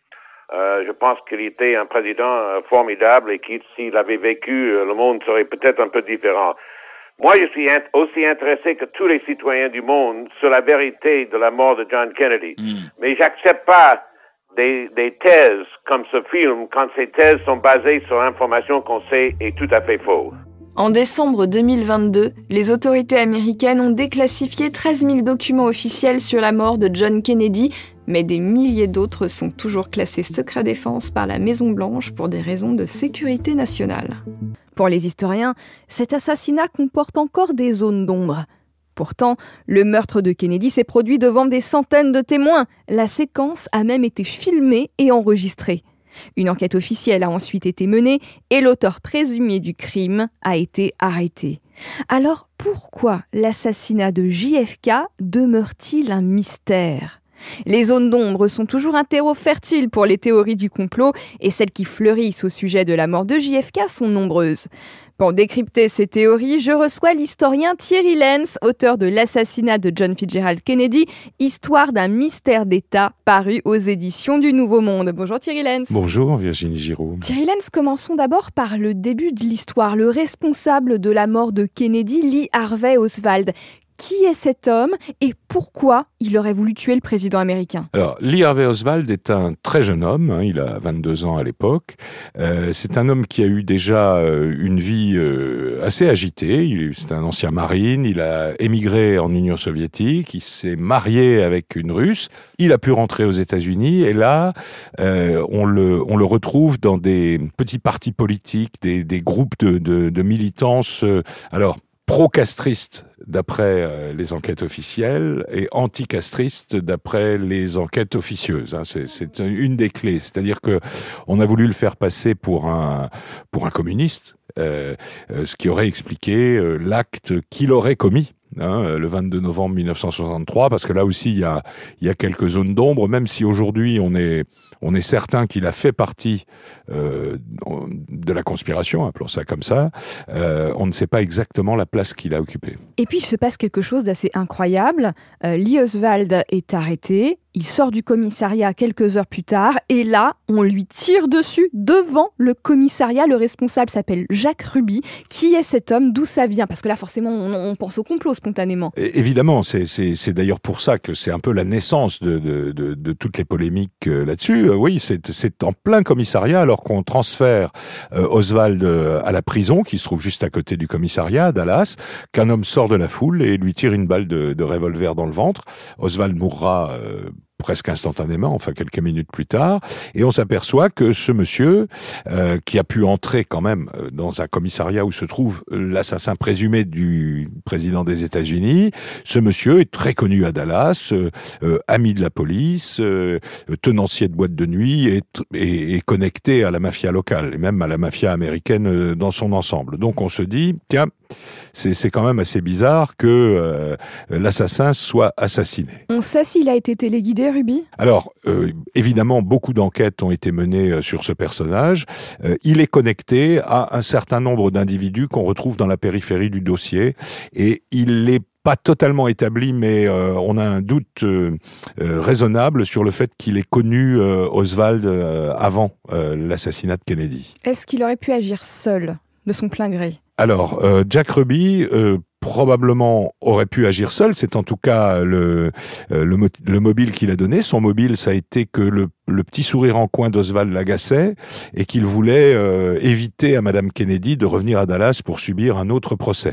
Je pense qu'il était un président formidable et que s'il avait vécu, le monde serait peut-être un peu différent. Moi, je suis aussi intéressé que tous les citoyens du monde sur la vérité de la mort de John Kennedy. Mais j'accepte pas des thèses comme ce film quand ces thèses sont basées sur l'information qu'on sait est tout à fait fausse. En décembre 2022, les autorités américaines ont déclassifié 13 000 documents officiels sur la mort de John Kennedy, mais des milliers d'autres sont toujours classés secret défense par la Maison-Blanche pour des raisons de sécurité nationale. Pour les historiens, cet assassinat comporte encore des zones d'ombre. Pourtant, le meurtre de Kennedy s'est produit devant des centaines de témoins. La séquence a même été filmée et enregistrée. Une enquête officielle a ensuite été menée et l'auteur présumé du crime a été arrêté. Alors pourquoi l'assassinat de JFK demeure-t-il un mystère ? Les zones d'ombre sont toujours un terreau fertile pour les théories du complot et celles qui fleurissent au sujet de la mort de JFK sont nombreuses. Pour décrypter ces théories, je reçois l'historien Thierry Lenz, auteur de L'assassinat de John Fitzgerald Kennedy, Histoire d'un mystère d'État, paru aux éditions du Nouveau Monde. Bonjour Thierry Lenz. Bonjour Virginie Giraud. Thierry Lenz, commençons d'abord par le début de l'histoire. Le responsable de la mort de Kennedy, Lee Harvey Oswald. Qui est cet homme et pourquoi il aurait voulu tuer le président américain ? Alors, Lee Harvey Oswald est un très jeune homme, il a 22 ans à l'époque. C'est un homme qui a eu déjà une vie assez agitée. C'est un ancien marine, il a émigré en Union soviétique, il s'est marié avec une Russe, il a pu rentrer aux États-Unis et là, on le retrouve dans des petits partis politiques, des groupes de militance. Pro-castriste d'après les enquêtes officielles et anti-castriste d'après les enquêtes officieuses. C'est une des clés. C'est-à-dire que on a voulu le faire passer pour un communiste, ce qui aurait expliqué l'acte qu'il aurait commis. Le 22 novembre 1963, parce que là aussi il y a quelques zones d'ombre, même si aujourd'hui on est certain qu'il a fait partie de la conspiration, appelons ça comme ça, on ne sait pas exactement la place qu'il a occupée. Et puis il se passe quelque chose d'assez incroyable. Lee Oswald est arrêté, il sort du commissariat quelques heures plus tard, et là, on lui tire dessus devant le commissariat. Le responsable s'appelle Jacques Ruby. Qui est cet homme ? D'où ça vient ? Parce que là, forcément, on pense au complot spontanément. Et évidemment, c'est d'ailleurs pour ça que c'est un peu la naissance de toutes les polémiques là-dessus. Oui, c'est en plein commissariat, alors qu'on transfère Oswald à la prison, qui se trouve juste à côté du commissariat à Dallas, qu'un homme sort de la foule et lui tire une balle de revolver dans le ventre. Oswald mourra presque instantanément, enfin quelques minutes plus tard, et on s'aperçoit que ce monsieur, qui a pu entrer quand même dans un commissariat où se trouve l'assassin présumé du président des États-Unis, ce monsieur est très connu à Dallas, ami de la police, tenancier de boîte de nuit et connecté à la mafia locale, et même à la mafia américaine dans son ensemble. Donc on se dit, tiens, c'est quand même assez bizarre que l'assassin soit assassiné. On sait s'il a été téléguidé, Ruby ? Alors, évidemment, beaucoup d'enquêtes ont été menées sur ce personnage. Il est connecté à un certain nombre d'individus qu'on retrouve dans la périphérie du dossier et il est pas totalement établi, mais on a un doute raisonnable sur le fait qu'il ait connu Oswald avant l'assassinat de Kennedy. Est-ce qu'il aurait pu agir seul, de son plein gré ? Alors, Jack Ruby probablement aurait pu agir seul. C'est en tout cas le mobile qu'il a donné. Son mobile, ça a été que le petit sourire en coin d'Oswald l'agaçait et qu'il voulait éviter à Madame Kennedy de revenir à Dallas pour subir un autre procès.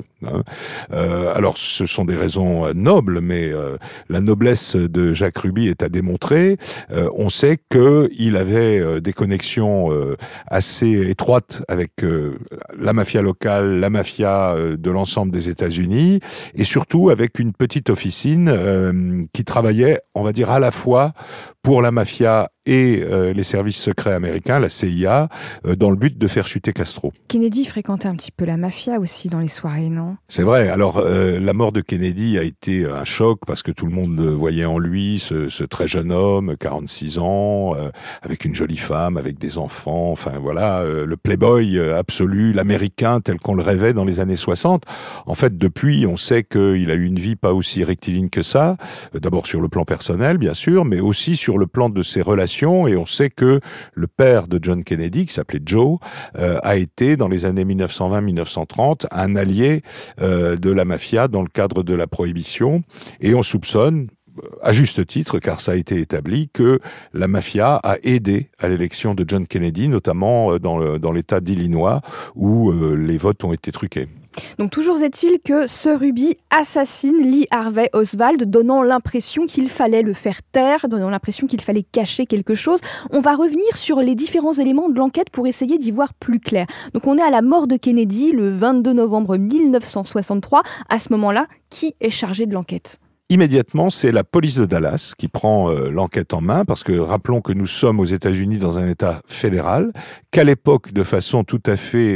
Alors, ce sont des raisons nobles, mais la noblesse de Jack Ruby est à démontrer. On sait qu'il avait des connexions assez étroites avec la mafia locale, la mafia de l'ensemble des États-Unis, et surtout avec une petite officine qui travaillait, on va dire, à la fois pour la mafia et les services secrets américains, la CIA, dans le but de faire chuter Castro. Kennedy fréquentait un petit peu la mafia aussi dans les soirées, non ? C'est vrai. Alors, la mort de Kennedy a été un choc parce que tout le monde voyait en lui ce très jeune homme, 46 ans, avec une jolie femme, avec des enfants, enfin voilà, le playboy absolu, l'américain tel qu'on le rêvait dans les années 60. En fait, depuis, on sait qu'il a eu une vie pas aussi rectiligne que ça, d'abord sur le plan personnel, bien sûr, mais aussi sur le plan de ses relations. Et on sait que le père de John Kennedy, qui s'appelait Joe, a été, dans les années 1920-1930, un allié de la mafia dans le cadre de la prohibition. Et on soupçonne, à juste titre, car ça a été établi, que la mafia a aidé à l'élection de John Kennedy, notamment dans l'État d'Illinois, où les votes ont été truqués. Donc toujours est-il que ce Ruby assassine Lee Harvey Oswald, donnant l'impression qu'il fallait le faire taire, donnant l'impression qu'il fallait cacher quelque chose. On va revenir sur les différents éléments de l'enquête pour essayer d'y voir plus clair. Donc on est à la mort de Kennedy le 22 novembre 1963. À ce moment-là, qui est chargé de l'enquête ? Immédiatement, c'est la police de Dallas qui prend l'enquête en main, parce que rappelons que nous sommes aux États-Unis dans un État fédéral, qu'à l'époque, de façon tout à fait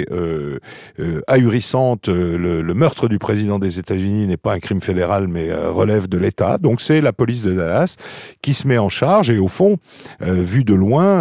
ahurissante, le meurtre du président des États-Unis n'est pas un crime fédéral, mais relève de l'État. Donc c'est la police de Dallas qui se met en charge, et au fond, vue de loin,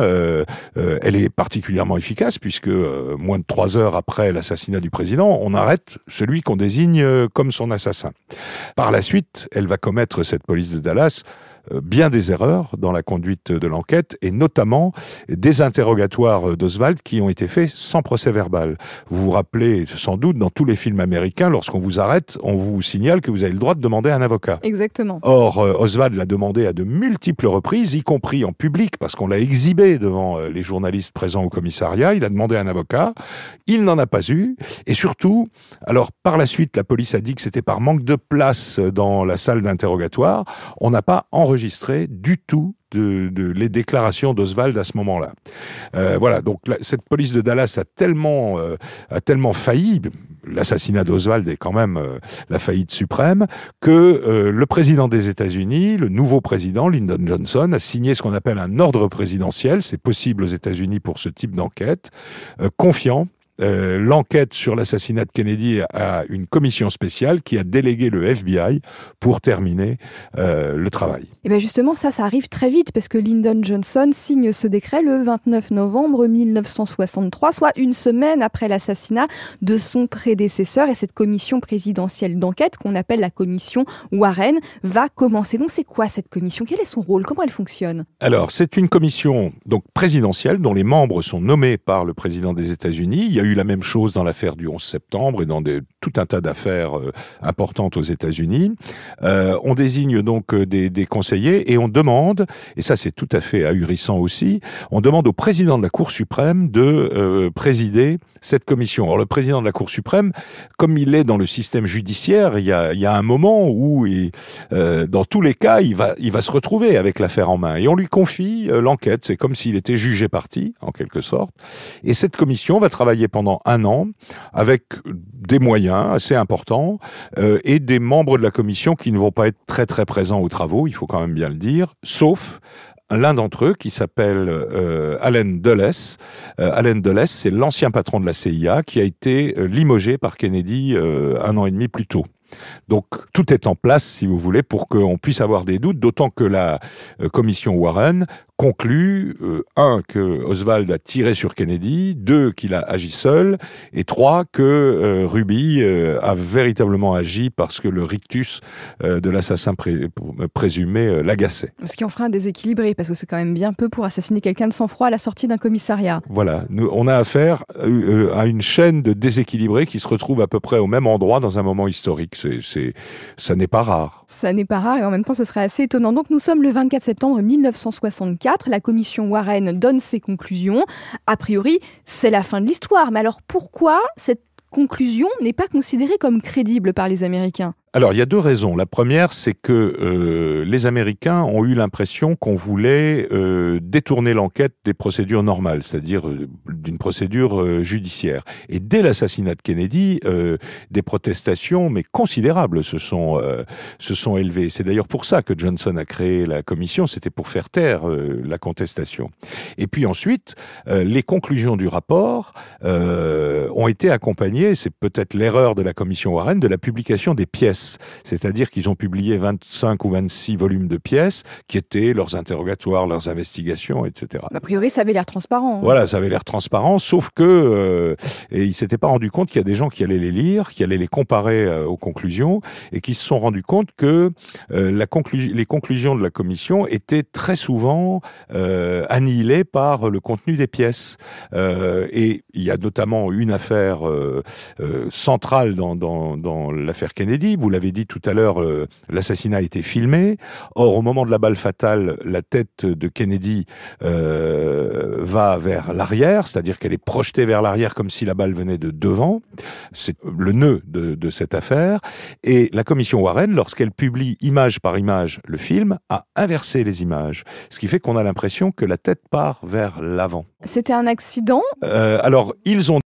elle est particulièrement efficace, puisque moins de 3 heures après l'assassinat du président, on arrête celui qu'on désigne comme son assassin. Par la suite, elle va commettre, cette police de Dallas, bien des erreurs dans la conduite de l'enquête, et notamment des interrogatoires d'Oswald qui ont été faits sans procès verbal. Vous vous rappelez sans doute, dans tous les films américains, lorsqu'on vous arrête, on vous signale que vous avez le droit de demander un avocat. Exactement. Or, Oswald l'a demandé à de multiples reprises, y compris en public, parce qu'on l'a exhibé devant les journalistes présents au commissariat. Il a demandé un avocat, il n'en a pas eu, et surtout, alors par la suite, la police a dit que c'était par manque de place dans la salle d'interrogatoire, on n'a pas enregistré du tout les déclarations d'Oswald à ce moment-là. Voilà, donc cette police de Dallas a tellement failli, l'assassinat d'Oswald est quand même la faillite suprême, que le président des États-Unis, le nouveau président, Lyndon Johnson, a signé ce qu'on appelle un ordre présidentiel, c'est possible aux États-Unis pour ce type d'enquête, confiant l'enquête sur l'assassinat de Kennedy à une commission spéciale qui a délégué le FBI pour terminer le travail. Et bien justement, ça arrive très vite parce que Lyndon Johnson signe ce décret le 29 novembre 1963, soit une semaine après l'assassinat de son prédécesseur, et cette commission présidentielle d'enquête qu'on appelle la commission Warren va commencer. Donc c'est quoi cette commission ? Quel est son rôle ? Comment elle fonctionne ? Alors c'est une commission donc présidentielle dont les membres sont nommés par le président des États-Unis. Il y a eu la même chose dans l'affaire du 11 septembre et dans tout un tas d'affaires importantes aux États-Unis. On désigne donc des conseillers et on demande, et ça c'est tout à fait ahurissant aussi, on demande au président de la Cour suprême de présider cette commission. Or le président de la Cour suprême, comme il est dans le système judiciaire, il y a un moment où, dans tous les cas, il va se retrouver avec l'affaire en main et on lui confie l'enquête. C'est comme s'il était jugé parti, en quelque sorte. Et cette commission va travailler pendant 1 an avec des moyens assez importants et des membres de la commission qui ne vont pas être très très présents aux travaux, il faut quand même bien le dire, sauf l'un d'entre eux qui s'appelle Allen Dulles. Allen Dulles, c'est l'ancien patron de la CIA qui a été limogé par Kennedy 1 an et demi plus tôt. Donc tout est en place, si vous voulez, pour qu'on puisse avoir des doutes, d'autant que la commission Warren conclut, un, que Oswald a tiré sur Kennedy, deux, qu'il a agi seul, et trois, que Ruby a véritablement agi parce que le rictus de l'assassin présumé l'agaçait. Ce qui en fera un déséquilibré, parce que c'est quand même bien peu pour assassiner quelqu'un de sang-froid à la sortie d'un commissariat. Voilà, on a affaire à une chaîne de déséquilibrés qui se retrouve à peu près au même endroit dans un moment historique. Ça n'est pas rare. Ça n'est pas rare et en même temps ce serait assez étonnant. Donc nous sommes le 24 septembre 1964, la commission Warren donne ses conclusions. A priori, c'est la fin de l'histoire. Mais alors pourquoi cette conclusion n'est pas considérée comme crédible par les Américains ? Alors, il y a deux raisons. La première, c'est que les Américains ont eu l'impression qu'on voulait détourner l'enquête des procédures normales, c'est-à-dire d'une procédure judiciaire. Et dès l'assassinat de Kennedy, des protestations, mais considérables, se sont élevées. C'est d'ailleurs pour ça que Johnson a créé la commission, c'était pour faire taire la contestation. Et puis ensuite, les conclusions du rapport ont été accompagnées, c'est peut-être l'erreur de la commission Warren, de la publication des pièces. C'est-à-dire qu'ils ont publié 25 ou 26 volumes de pièces qui étaient leurs interrogatoires, leurs investigations, etc. A priori, ça avait l'air transparent. Voilà, ça avait l'air transparent, sauf que et ils ne s'étaient pas rendus compte qu'il y a des gens qui allaient les lire, qui allaient les comparer aux conclusions, et qui se sont rendus compte que les conclusions de la commission étaient très souvent annihilées par le contenu des pièces. Et il y a notamment une affaire centrale dans l'affaire Kennedy. Vous l'avez dit tout à l'heure, l'assassinat a été filmé. Or, au moment de la balle fatale, la tête de Kennedy va vers l'arrière, c'est-à-dire qu'elle est projetée vers l'arrière comme si la balle venait de devant. C'est le nœud de cette affaire. Et la commission Warren, lorsqu'elle publie image par image le film, a inversé les images. Ce qui fait qu'on a l'impression que la tête part vers l'avant. C'était un accident ? Alors, ils ont